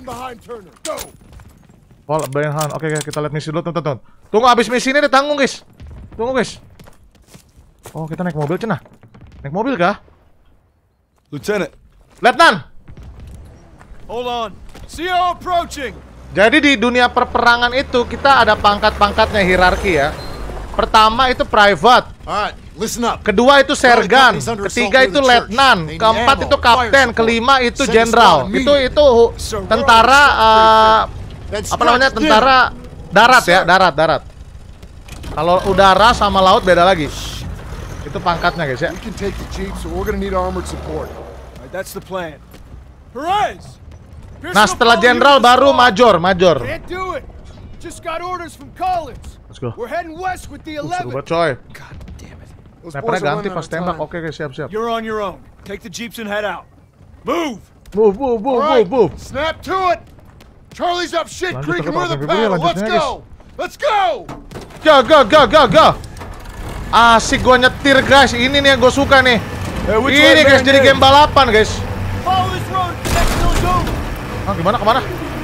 Fall behind. Oke, okay, kita lihat misi dulu, tonton. Tunggu habis misi ini ditanggung, guys. Tunggu, guys. Oh, kita naik mobil, cenah. Naik mobil kah? Lieutenant. Letnan. Hold on. C O approaching. Jadi di dunia perperangan itu kita ada pangkat-pangkatnya, hierarki, ya. Pertama itu private. Alright, listen up. Kedua itu sergan, ketiga itu letnan, keempat itu kapten, kelima itu jenderal. Itu itu tentara uh, apa namanya? Tentara darat, ya, darat, darat. Kalau udara sama laut beda lagi. Itu pangkatnya, guys, ya. We can take the jeep, so we're gonna need armored support. Alright, that's the plan. Perez. Nah, setelah jenderal baru major, major. Can't do it. Just got orders from Collins. Let's go. We're heading west with the Seru eleven. banget, coy. God damn it. Snipernya ganti pas tembak. Oke, guys, siap-siap. You're on your own. Take the jeeps and head out. Move. Move, move, move, Right. move, move. Snap to it. Charlie's up shit Lanjut creek ke and we're the tempat mobilnya, battle. Let's lanjutnya, go. Let's go. Go, go, go, go, go. Asik gua nyetir, guys. Ini nih yang gue suka nih. Ini, guys, jadi game balapan, guys. Follow this road. Next hill's over. Ah, gimana, kemana?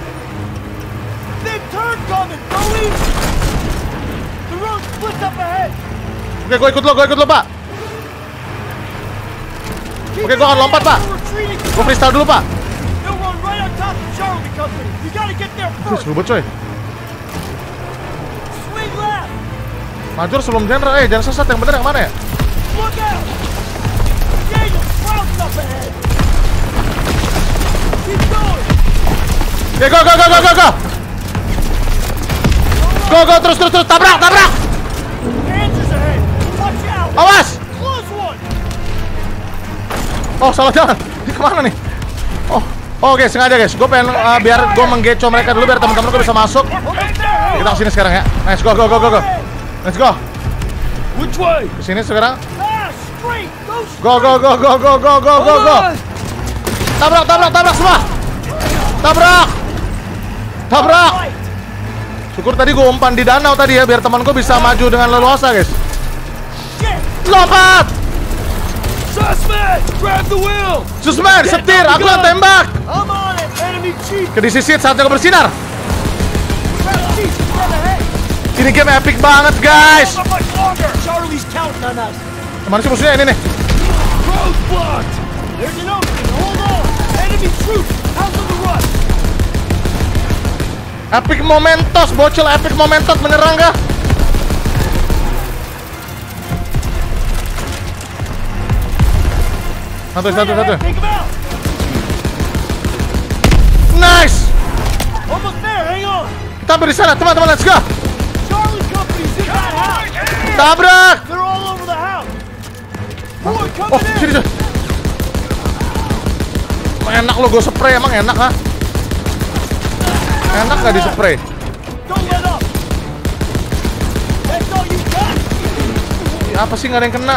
Big turn coming. Go east. The road splits up ahead. Oke, gue ikut lo, gue ikut lo, Pak. Oke, gue akan lompat, Pak. Gue freestyle dulu, Pak. They'll run right on top of Charlie Company. You gotta get there Wih, first. seru banget, coy. Swing left. Major sebelum jenderal. Eh, jangan sesat, yang bener yang mana, ya? Look out. Daniel, Sprout's up ahead. Keep going. Oke, go, go, go, go, go, go. Go, go, terus, terus, terus. Tabrak, tabrak. Answers ahead. Watch out. Awas. Close one. Oh, salah jalan. Ini kemana nih? Oh, oh, oke, sengaja, guys. Gue pengen uh, biar gue menggeco mereka dulu biar teman-teman gue bisa masuk. Kita kesini sekarang, ya. Nice, go, go, go, go, go. Let's go. Which way? Kesini sekarang. Ah, straight. Go, Go go, go, go, go, go, go, go, go. Tabrak, tabrak, tabrak semua. Tabrak. Tabrak. Syukur tadi gue umpan di danau tadi, ya, biar teman gue bisa maju dengan leluasa, guys. Lompat. Suspect, grab the wheel. Susman, setir, aku yang tembak. I'm on it. Enemy chief. Kedisisit saatnya gue bersinar. Chief, run ahead. Ini game epic banget, guys. Not much longer. Charlie's counting on us. Kemana sih musuhnya ini nih? Road blocked. There's an opening. Hold on. Enemy troops out of the run. Epic Momentos, bocil Epic Momentos menyerang kah? Satu, satu, satu. Nice. Kita beri sana, teman-teman, let's go. Tabrak. Oh, sini, sini. Enak lo gue spray, emang enak ha? Enak gak di spray? Apa sih gak ada yang kena?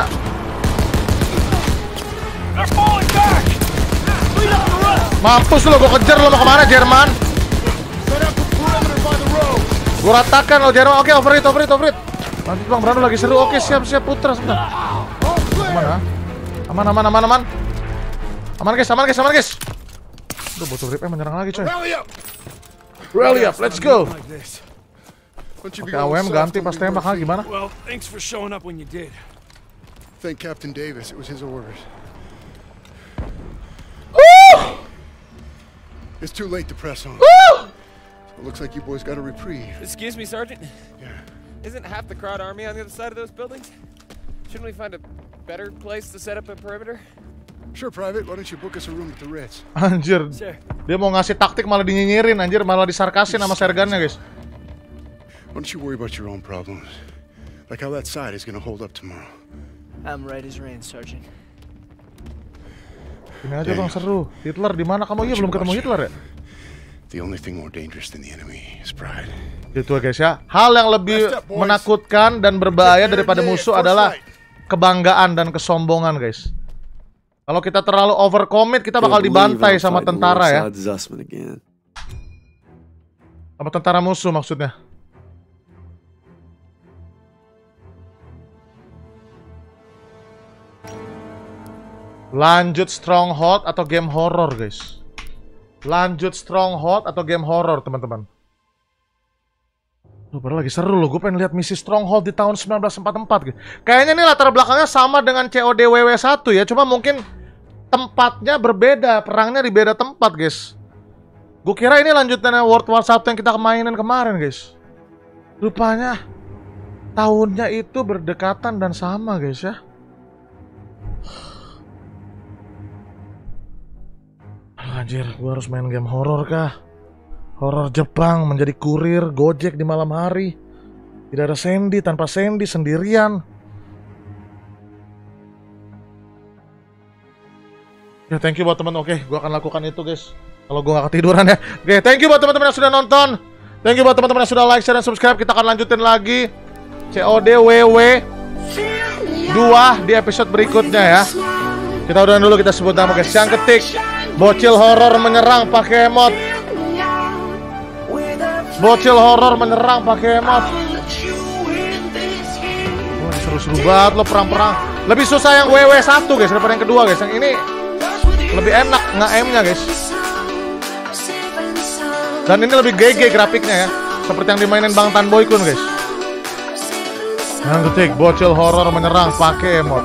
Mampus lo, gue kejar lo, mau kemana Jerman? Gue ratakan lo Jerman, oke overhit, overhit, overhit. Lanjut bang, Brando lagi seru, oke siap, siap Putra sebentar. Aman ha? Aman, aman, aman, aman. Aman guys, aman guys, aman guys. Aduh, botol ripnya menyerang lagi coy. Rally up, let's go. Oke, A W M ganti pas tembak, ha, gimana? Well, thanks for showing up when you did. Thank Captain Davis, it was his orders. Woo! It's too late to press on. Woo! It looks like you boys got a reprieve. Excuse me, Sergeant? Yeah. Isn't half the crowd army on the other side of those buildings? Shouldn't we find a better place to set up a perimeter? Sure, Private. Why don't you book us a room at the Ritz? Anjir. Dia mau ngasih taktik malah dinyinyirin, anjir, malah disarkasin sama sergannya, guys. Why don't you worry about your own problems? Like how that side is gonna hold up tomorrow. I'm right as rain, Sergeant. Ini aja bang seru. Hitler di mana kamu? Iya belum ketemu Hitler ya? The only thing more dangerous than the enemy is pride. Itu guys ya. Hal yang lebih menakutkan dan berbahaya daripada musuh adalah kebanggaan dan kesombongan, guys. Kalau kita terlalu overcommit, kita bakal dibantai sama tentara ya. Sama tentara musuh maksudnya. Lanjut Stronghold atau game horror, guys. Lanjut Stronghold atau game horror, teman-teman. Loh, padahal lagi seru loh. Gue pengen lihat misi Stronghold di tahun seribu sembilan ratus empat puluh empat gitu. Kayaknya ini latar belakangnya sama dengan C O D W W satu ya. Cuma mungkin tempatnya berbeda. Perangnya di beda tempat, guys. Gue kira ini lanjutannya World War satu yang kita mainin kemarin, guys. Rupanya tahunnya itu berdekatan dan sama, guys ya. Anjir, gue harus main game horor kah? Horor Jepang, menjadi kurir, Gojek di malam hari. Tidak ada Sandy, tanpa Sandy, sendirian. Ya, thank you buat teman. Oke, gue akan lakukan itu, guys. Kalau gue gak ketiduran ya. Oke, thank you buat teman-teman yang sudah nonton. Thank you buat teman-teman yang sudah like, share, dan subscribe. Kita akan lanjutin lagi C O D W W dua di episode berikutnya ya. Kita udahan dulu, kita sebut nama, guys. Yang ketik, bocil horor menyerang pakai emot. Bocil horor menyerang pakai emot. Wah, seru-seru banget lo perang-perang. Lebih susah yang W W satu, guys, daripada yang kedua, guys. Yang ini lebih enak nge-aim-nya, guys. Dan ini lebih G G grafiknya ya. Seperti yang dimainin Bang Tan Boy Kun, guys. Yang ketik, bocil horor menyerang pakai emot.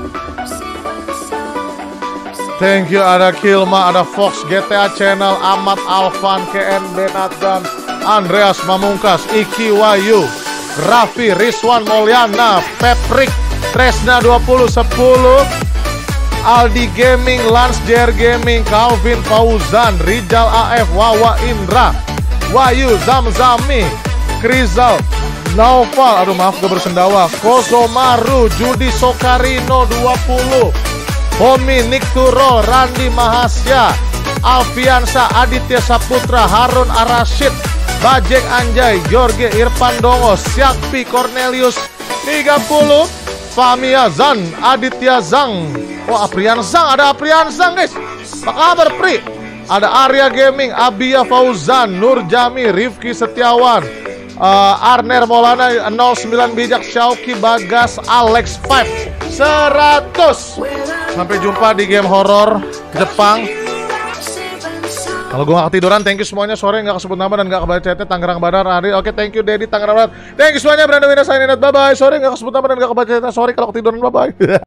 Thank you, ada Kilma, ada Fox, G T A Channel, Ahmad Alvan, K N B Nathan, Andreas Mamungkas, Iki Wayu, Raffi, Rizwan Molyana, Peprik, Tresna dua ribu sepuluh, Aldi Gaming, Lance J R Gaming, Calvin Fauzan, Rijal A F, Wawa Indra, Wayu Zamzami, Krizal, Naufal, aduh maaf gue bersendawa, Kozomaru, Judi Sokarino dua puluh, Homi Nikturo, Randi Mahasya, Alfiansa, Aditya Saputra, Harun Arashid, Bajek Anjay, Jorge Irfan Dongo, Syakpi Cornelius tiga puluh, Famia Zan, Aditya Zang. Oh, Aprian Zang, ada Aprian Zang, guys. Apa kabar, Pri? Ada Arya Gaming, Abia Fauzan, Nur Jami, Rifki Setiawan, uh, Arner Maulana nol sembilan Bijak, Syauki Bagas, Alex lima seratus. Sampai jumpa di game horor Jepang. Kalau gue gak ketiduran, thank you semuanya. Sore gak kesebut nama dan gak kebaca chatnya. Tangerang Badar, Ari. Oke, thank you Dedi Tangerang Badar. Thank you semuanya, Brando Wina, sign in. Bye bye. Sore gak kesebut nama dan gak kebaca chatnya. Sorry kalau ketiduran, bye bye.